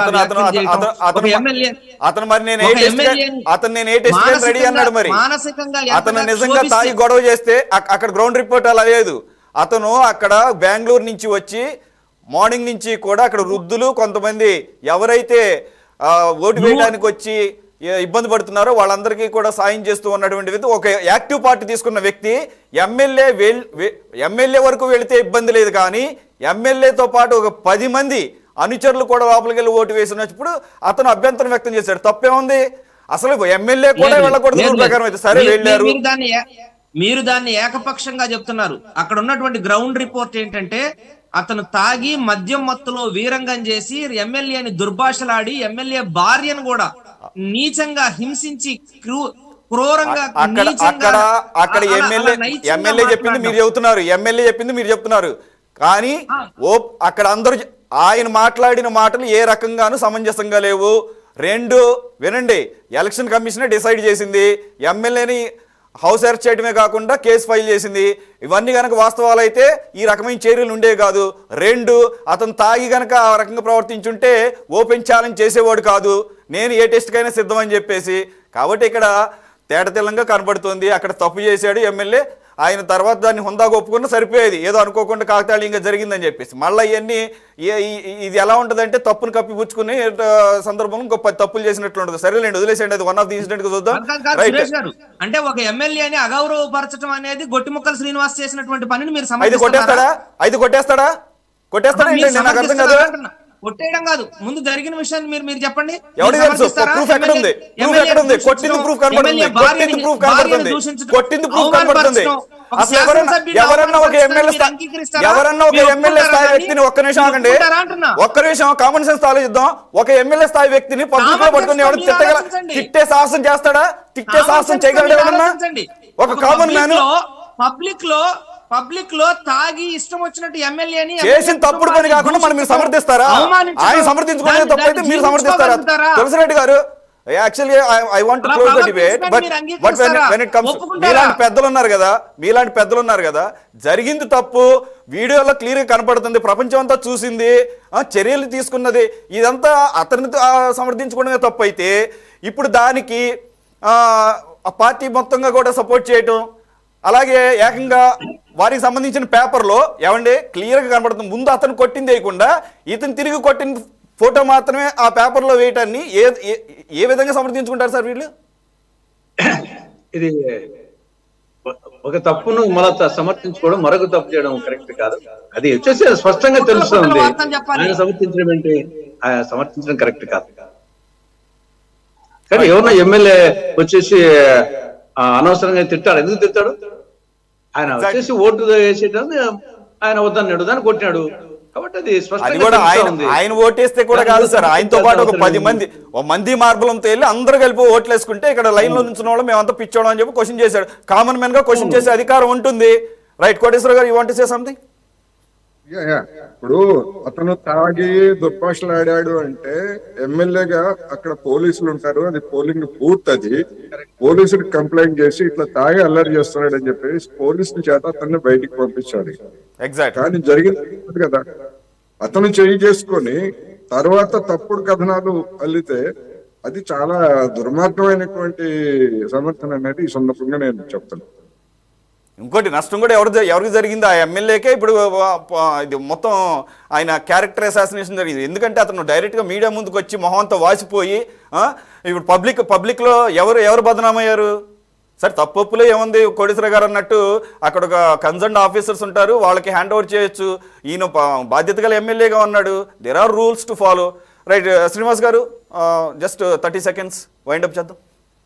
మానసికంగా అతను నిజంగా తాగి గొడవ చేస్తే అక్కడ గ్రౌండ్ రిపోర్ట్ అలా లేదు. అతను అక్కడ బెంగళూరు నుంచి వచ్చి మార్నింగ్ నుంచి కూడా అక్కడ వృద్ధులు కొంతమంది ఎవరైతే ఓటు వేయడానికి వచ్చి ఇబ్బంది పడుతున్నారో వాళ్ళందరికీ కూడా సాయం చేస్తూ ఉన్నటువంటి వ్యక్తి, ఒక యాక్టివ్ పార్టీ తీసుకున్న వ్యక్తి ఎమ్మెల్యే ఎమ్మెల్యే వరకు వెళితే ఇబ్బంది లేదు. కానీ ఎమ్మెల్యేతో పాటు ఒక పది మంది అనుచరులు కూడా లోపలికి వెళ్ళి ఓటు వేసినప్పుడు అతను అభ్యంతరం వ్యక్తం చేశాడు. తప్పేముంది? అసలు ఎమ్మెల్యే కూడా వెళ్ళకూడదు ప్రకారం అయితే సరే వెళ్ళారు. మీరు దాన్ని ఏకపక్షంగా చెప్తున్నారు. అక్కడ ఉన్నటువంటి గ్రౌండ్ రిపోర్ట్ ఏంటంటే అతను తాగి మద్యం మత్తులో వీరంగం చేసి ఎమ్మెల్యేని దుర్భాషలాడి ఎమ్మెల్యే భార్యను కూడా నీచంగా హింసించి క్రూరంగా అక్కడ అక్కడ అక్కడ ఎమ్మెల్యే ఎమ్మెల్యే చెప్పింది మీరు చెబుతున్నారు ఎమ్మెల్యే చెప్పింది మీరు చెప్తున్నారు కానీ ఓ అక్కడ అందరూ ఆయన మాట్లాడిన మాటలు ఏ రకంగానూ సమంజసంగా లేవు. రెండు వినండి, ఎలక్షన్ కమిషనే డిసైడ్ చేసింది, ఎమ్మెల్యేని హౌస్ అరెస్ట్ చేయడమే కాకుండా కేసు ఫైల్ చేసింది. ఇవన్నీ కనుక వాస్తవాలు అయితే ఈ రకమైన చర్యలు ఉండేవి కాదు. రెండు, అతను తాగి కనుక ఆ రకంగా ప్రవర్తించుంటే ఓపెన్ ఛాలెంజ్ చేసేవాడు కాదు, నేను ఏ టెస్ట్కైనా సిద్ధమని చెప్పేసి. కాబట్టి ఇక్కడ తేటతెల్లంగా కనబడుతుంది అక్కడ తప్పు చేశాడు ఎమ్మెల్యే. ఆయన తర్వాత దాన్ని హుందాగా ఒప్పుకున్నా సరిపోయేది, ఏదో అనుకోకుండా కాకతాళీయంగా జరిగిందని చెప్పేసి. మళ్ళీ ఇవన్నీ ఇది ఎలా ఉంటుందంటే తప్పును కప్పిపుచ్చుకునే సందర్భం ఇంకో పది తప్పులు చేసినట్లు ఉంటుంది. సరేలేండి, వదిలేసేయండి, అది వన్ ఆఫ్ ది ఇన్సిడెంట్ చూద్దాం. అంటే ఒక ఎమ్మెల్యేని అగౌరవపరచడం అనేది గొట్టిముక్కల శ్రీనివాస్ చేసినటువంటి పనిని మీరు ఐదు కొట్టేస్తాడా ఐదు కొట్టేస్తాడా కొట్టేస్తాడా ఏంటండి? నాకు అర్థం కాదు. కొట్టేయడం కాదు, ముందు జరిగిన విషయాన్ని మీరు మీరు చెప్పండి. ఎవరికి తెలుసు? ప్రూఫ్ ఎక్కడ ఉంది? ప్రూఫ్ ఎక్కడ ఉంది? కొట్టింది ప్రూఫ్ కనబడుతుంది, కొట్టింది ప్రూఫ్ కనబడుతుంది, కొట్టింది ప్రూఫ్ కనబడుతుంది. అసలు ఎవరన్నా ఎవరన్నా ఒక ఎమ్మెల్యే ఎవరన్నా ఒక ఎమ్మెల్యే స్థాయి వ్యక్తిని ఒక్క నిమిషం ఆగండి, ఒక్క నిమిషం కామన్ సెన్స్ ఆలోచిద్దాం. ఒక ఎమ్మెల్యే స్థాయి వ్యక్తిని పబ్లిక్ లో పట్టుకుని ఎవరు తిట్టగల తిట్టే సాహసం చేస్తాడా? తిట్టే సాహసం చేయగలడు ఎవరన్నా? ఒక కామన్ మ్యాన్ పబ్లిక్ లో పబ్లిక్ లో తాగి ఇష్టం వచ్చినట్టు ఎమ్మెల్యేని చేసిన తప్పుడు పని కాకుండా మనం మీరు సమర్థిస్తారా? ఆయన సమర్థించుకునేది తప్పు అయితే మీరు సమర్థిస్తారా? Tulasi Reddy garu, actually I want to close the debate, but but when it comes మీలాంటి పెద్దలు ఉన్నారు కదా, మీలాంటి పెద్దలు ఉన్నారు కదా, జరిగింది తప్పు వీడియోలో క్లియర్ గా కనపడుతుంది, ప్రపంచం అంతా చూసింది, చర్యలు తీసుకున్నది, ఇదంతా అతన్ని సమర్థించుకోవడమే తప్పు అయితే ఇప్పుడు దానికి ఆ పార్టీ మొత్తంగా కూడా సపోర్ట్ చేయటం, అలాగే ఏకంగా వారికి సంబంధించిన పేపర్లో ఏమండి క్లియర్గా కనబడుతుంది, ముందు అతను కొట్టింది వేయకుండా ఇతను తిరిగి కొట్టిన ఫోటో మాత్రమే ఆ పేపర్లో వేయటాన్ని ఏ ఏ విధంగా సమర్థించుకుంటారు సార్ వీళ్ళు? ఇది ఒక తప్పును మళ్ళా సమర్థించుకోవడం, మరొక తప్పు చేయడం కరెక్ట్ కాదు. అది వచ్చేసి స్పష్టంగా తెలుస్తుంది. ఆయన సమర్థించడం ఏంటి, ఆయన సమర్థించడం కరెక్ట్ కాదు. కానీ ఎవరన్నా ఎమ్మెల్యే వచ్చేసి అనవసరంగా తిట్టాడు, ఎందుకు తిట్టాడు? ఆయన వచ్చేసి ఓటు వేసేటప్పుడు ఆయన వద్దన్నాడు, దాన్ని కొట్టినాడు. కాబట్టి అది స్పష్టంగా ఆయన ఓటేస్తే కూడా కాదు సార్, ఆయనతో పాటు ఒక పది మంది మంది మార్బలంతో వెళ్ళి అందరూ కలిపి ఓట్లు వేసుకుంటే ఇక్కడ లైన్ లో నుంచిన వాళ్ళు మేమంతా పిచ్చోడం అని చెప్పి క్వశ్చన్ చేశాడు. కామన్ మ్యాన్ గా క్వశ్చన్ చేసే అధికారం ఉంటుంది. Right, Koteswara garu, you want to say something? ఇప్పుడు అతను తాగి దుర్భాషలాడాడు అంటే ఎమ్మెల్యేగా అక్కడ పోలీసులు ఉంటారు, అది పోలింగ్ బూత్, అది పోలీసులకు కంప్లైంట్ చేసి ఇట్లా తాగి అల్లరి చేస్తున్నాడు అని చెప్పేసి పోలీసుల చేత అతన్ని బయటికి పంపించాలి. కానీ జరిగింది కదా, అతను చేయి చేసుకొని తర్వాత తప్పుడు కథనాలు అల్లితే అది చాలా దుర్మార్గమైనటువంటి సమర్థన అనేది ఈ సందర్భంగా నేను చెప్తాను. ఇంకోటి నష్టం కూడా ఎవరు ఎవరికి జరిగింది? ఆ ఎమ్మెల్యేకే ఇప్పుడు ఇది మొత్తం ఆయన క్యారెక్టర్ అసాసినేషన్ జరిగింది. ఎందుకంటే అతను డైరెక్ట్గా మీడియా ముందుకు వచ్చి మొహంతో వాసిపోయి ఇప్పుడు పబ్లిక్ పబ్లిక్లో ఎవరు ఎవరు బదనామయ్యారు? సరే తప్పొప్పులో ఏముంది, కోటేశ్వర గారు అన్నట్టు అక్కడ ఒక కన్సర్న్ ఆఫీసర్స్ ఉంటారు, వాళ్ళకి హ్యాండ్ ఓవర్ చేయొచ్చు. ఈయన బాధ్యత గల ఎమ్మెల్యేగా ఉన్నాడు, there are rules to follow. Right, Srinivas garu, just thirty seconds wind up చేద్దాం.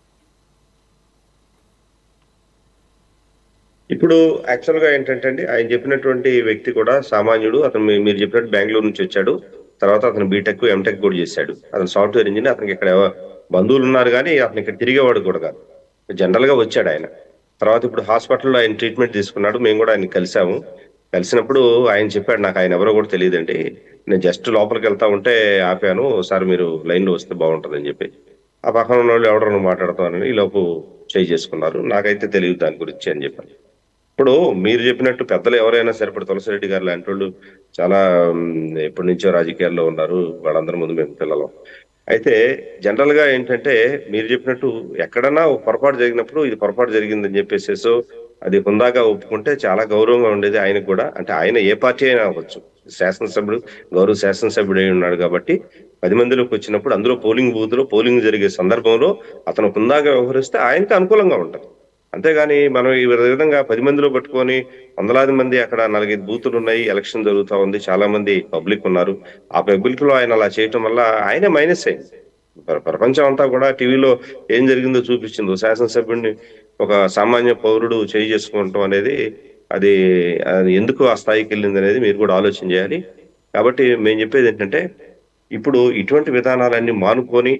ఇప్పుడు యాక్చువల్ గా ఏంటంటే అండి, ఆయన చెప్పినటువంటి వ్యక్తి కూడా సామాన్యుడు. అతను మీరు చెప్పినట్టు బెంగళూరు నుంచి వచ్చాడు, తర్వాత అతను బీటెక్ ఎంటెక్ కూడా చేశాడు. అతను సాఫ్ట్వేర్ ఇంజనీర్. అతనికి ఇక్కడ బంధువులు ఉన్నారు కానీ అతను ఇక్కడ తిరిగేవాడు కూడా కాదు, జనరల్ గా వచ్చాడు ఆయన. తర్వాత ఇప్పుడు హాస్పిటల్లో ఆయన ట్రీట్మెంట్ తీసుకున్నాడు. మేము కూడా ఆయన కలిసాము. కలిసినప్పుడు ఆయన చెప్పాడు, నాకు ఆయన ఎవరో కూడా తెలియదండి, నేను జస్ట్ లోపలికి వెళ్తా ఉంటే ఆపాను, సార్ మీరు లైన్ లో వస్తే బాగుంటుందని చెప్పి. ఆ పక్కన ఉన్న వాళ్ళు ఎవరో మాట్లాడుతానని ఈ లోపు చేయి చేసుకున్నారు, నాకైతే తెలియదు దాని గురించి అని చెప్పాను. ఇప్పుడు మీరు చెప్పినట్టు పెద్దలు ఎవరైనా సరే, ఇప్పుడు తులసిరెడ్డి గారు లాంటి వాళ్ళు చాలా ఎప్పటి నుంచో రాజకీయాల్లో ఉన్నారు, వాళ్ళందరి ముందు మేము పిల్లలం. అయితే జనరల్ గా ఏంటంటే మీరు చెప్పినట్టు ఎక్కడన్నా పొరపాటు జరిగినప్పుడు ఇది పొరపాటు జరిగిందని చెప్పేసేసో అది హుందాగా ఒప్పుకుంటే చాలా గౌరవంగా ఉండేది ఆయనకు కూడా. అంటే ఆయన ఏ పార్టీ అయినా అవ్వచ్చు, శాసనసభ్యుడు గౌరవ శాసనసభ్యుడు అయి ఉన్నాడు కాబట్టి పది మందిలోకి వచ్చినప్పుడు అందులో పోలింగ్ బూత్ లో పోలింగ్ జరిగే సందర్భంలో అతను హుందాగా వ్యవహరిస్తే ఆయనకు అనుకూలంగా ఉంటుంది. అంతేగాని మనం ఈ విధంగా పది మందిలో పట్టుకొని వందలాది మంది, అక్కడ నాలుగైదు బూతులు ఉన్నాయి, ఎలక్షన్ జరుగుతూ ఉంది, చాలా మంది పబ్లిక్ ఉన్నారు, ఆ పబ్లిక్ లో ఆయన అలా చేయటం వల్ల ఆయనే మైనస్ అయింది. ప్రపంచం అంతా కూడా టీవీలో ఏం జరిగిందో చూపించింది. శాసనసభ్యుడిని ఒక సామాన్య పౌరుడు చేయి చేసుకోవటం అనేది అది ఎందుకు ఆ స్థాయికి వెళ్ళింది అనేది మీరు కూడా ఆలోచన చేయాలి. కాబట్టి మేము చెప్పేది ఏంటంటే ఇప్పుడు ఇటువంటి విధానాలన్నీ మానుకొని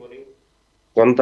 కొంత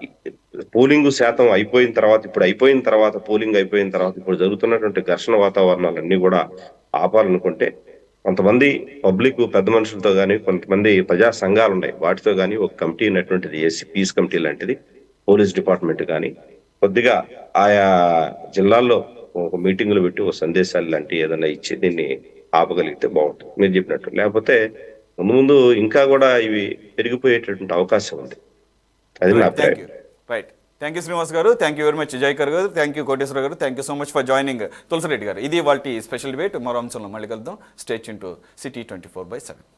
పోలింగ్ శాతం అయిపోయిన తర్వాత, ఇప్పుడు అయిపోయిన తర్వాత పోలింగ్ అయిపోయిన తర్వాత ఇప్పుడు జరుగుతున్నటువంటి ఘర్షణ వాతావరణాలన్నీ కూడా ఆపాలనుకుంటే కొంతమంది పబ్లిక్ పెద్ద మనుషులతో కానీ, కొంతమంది ప్రజా సంఘాలు ఉన్నాయి వాటితో కానీ ఒక కమిటీ ఉన్నటువంటిది, ఏసీ పీస్ కమిటీ లాంటిది, పోలీస్ డిపార్ట్మెంట్ కానీ కొద్దిగా ఆయా జిల్లాల్లో ఒక మీటింగులు పెట్టి ఒక సందేశాలు లాంటివి ఏదైనా ఇచ్చి దీన్ని ఆపగలిగితే బాగుంటుంది మీరు చెప్పినట్టు. లేకపోతే ముందు ముందు ఇంకా కూడా ఇవి పెరిగిపోయేటటువంటి అవకాశం ఉంది. అది నా అభిప్రాయం. Right, thank you Srinivas garu, thank you very much Jayakar garu, thank you Koteswara garu, thank you so much for joining Tulasi Reddy garu. ఇది వాళ్ళ స్పెషల్ డిబేట్. మరో అంశంలో మళ్ళీ కలుద్దాం. Stay tune to city twenty four by seven.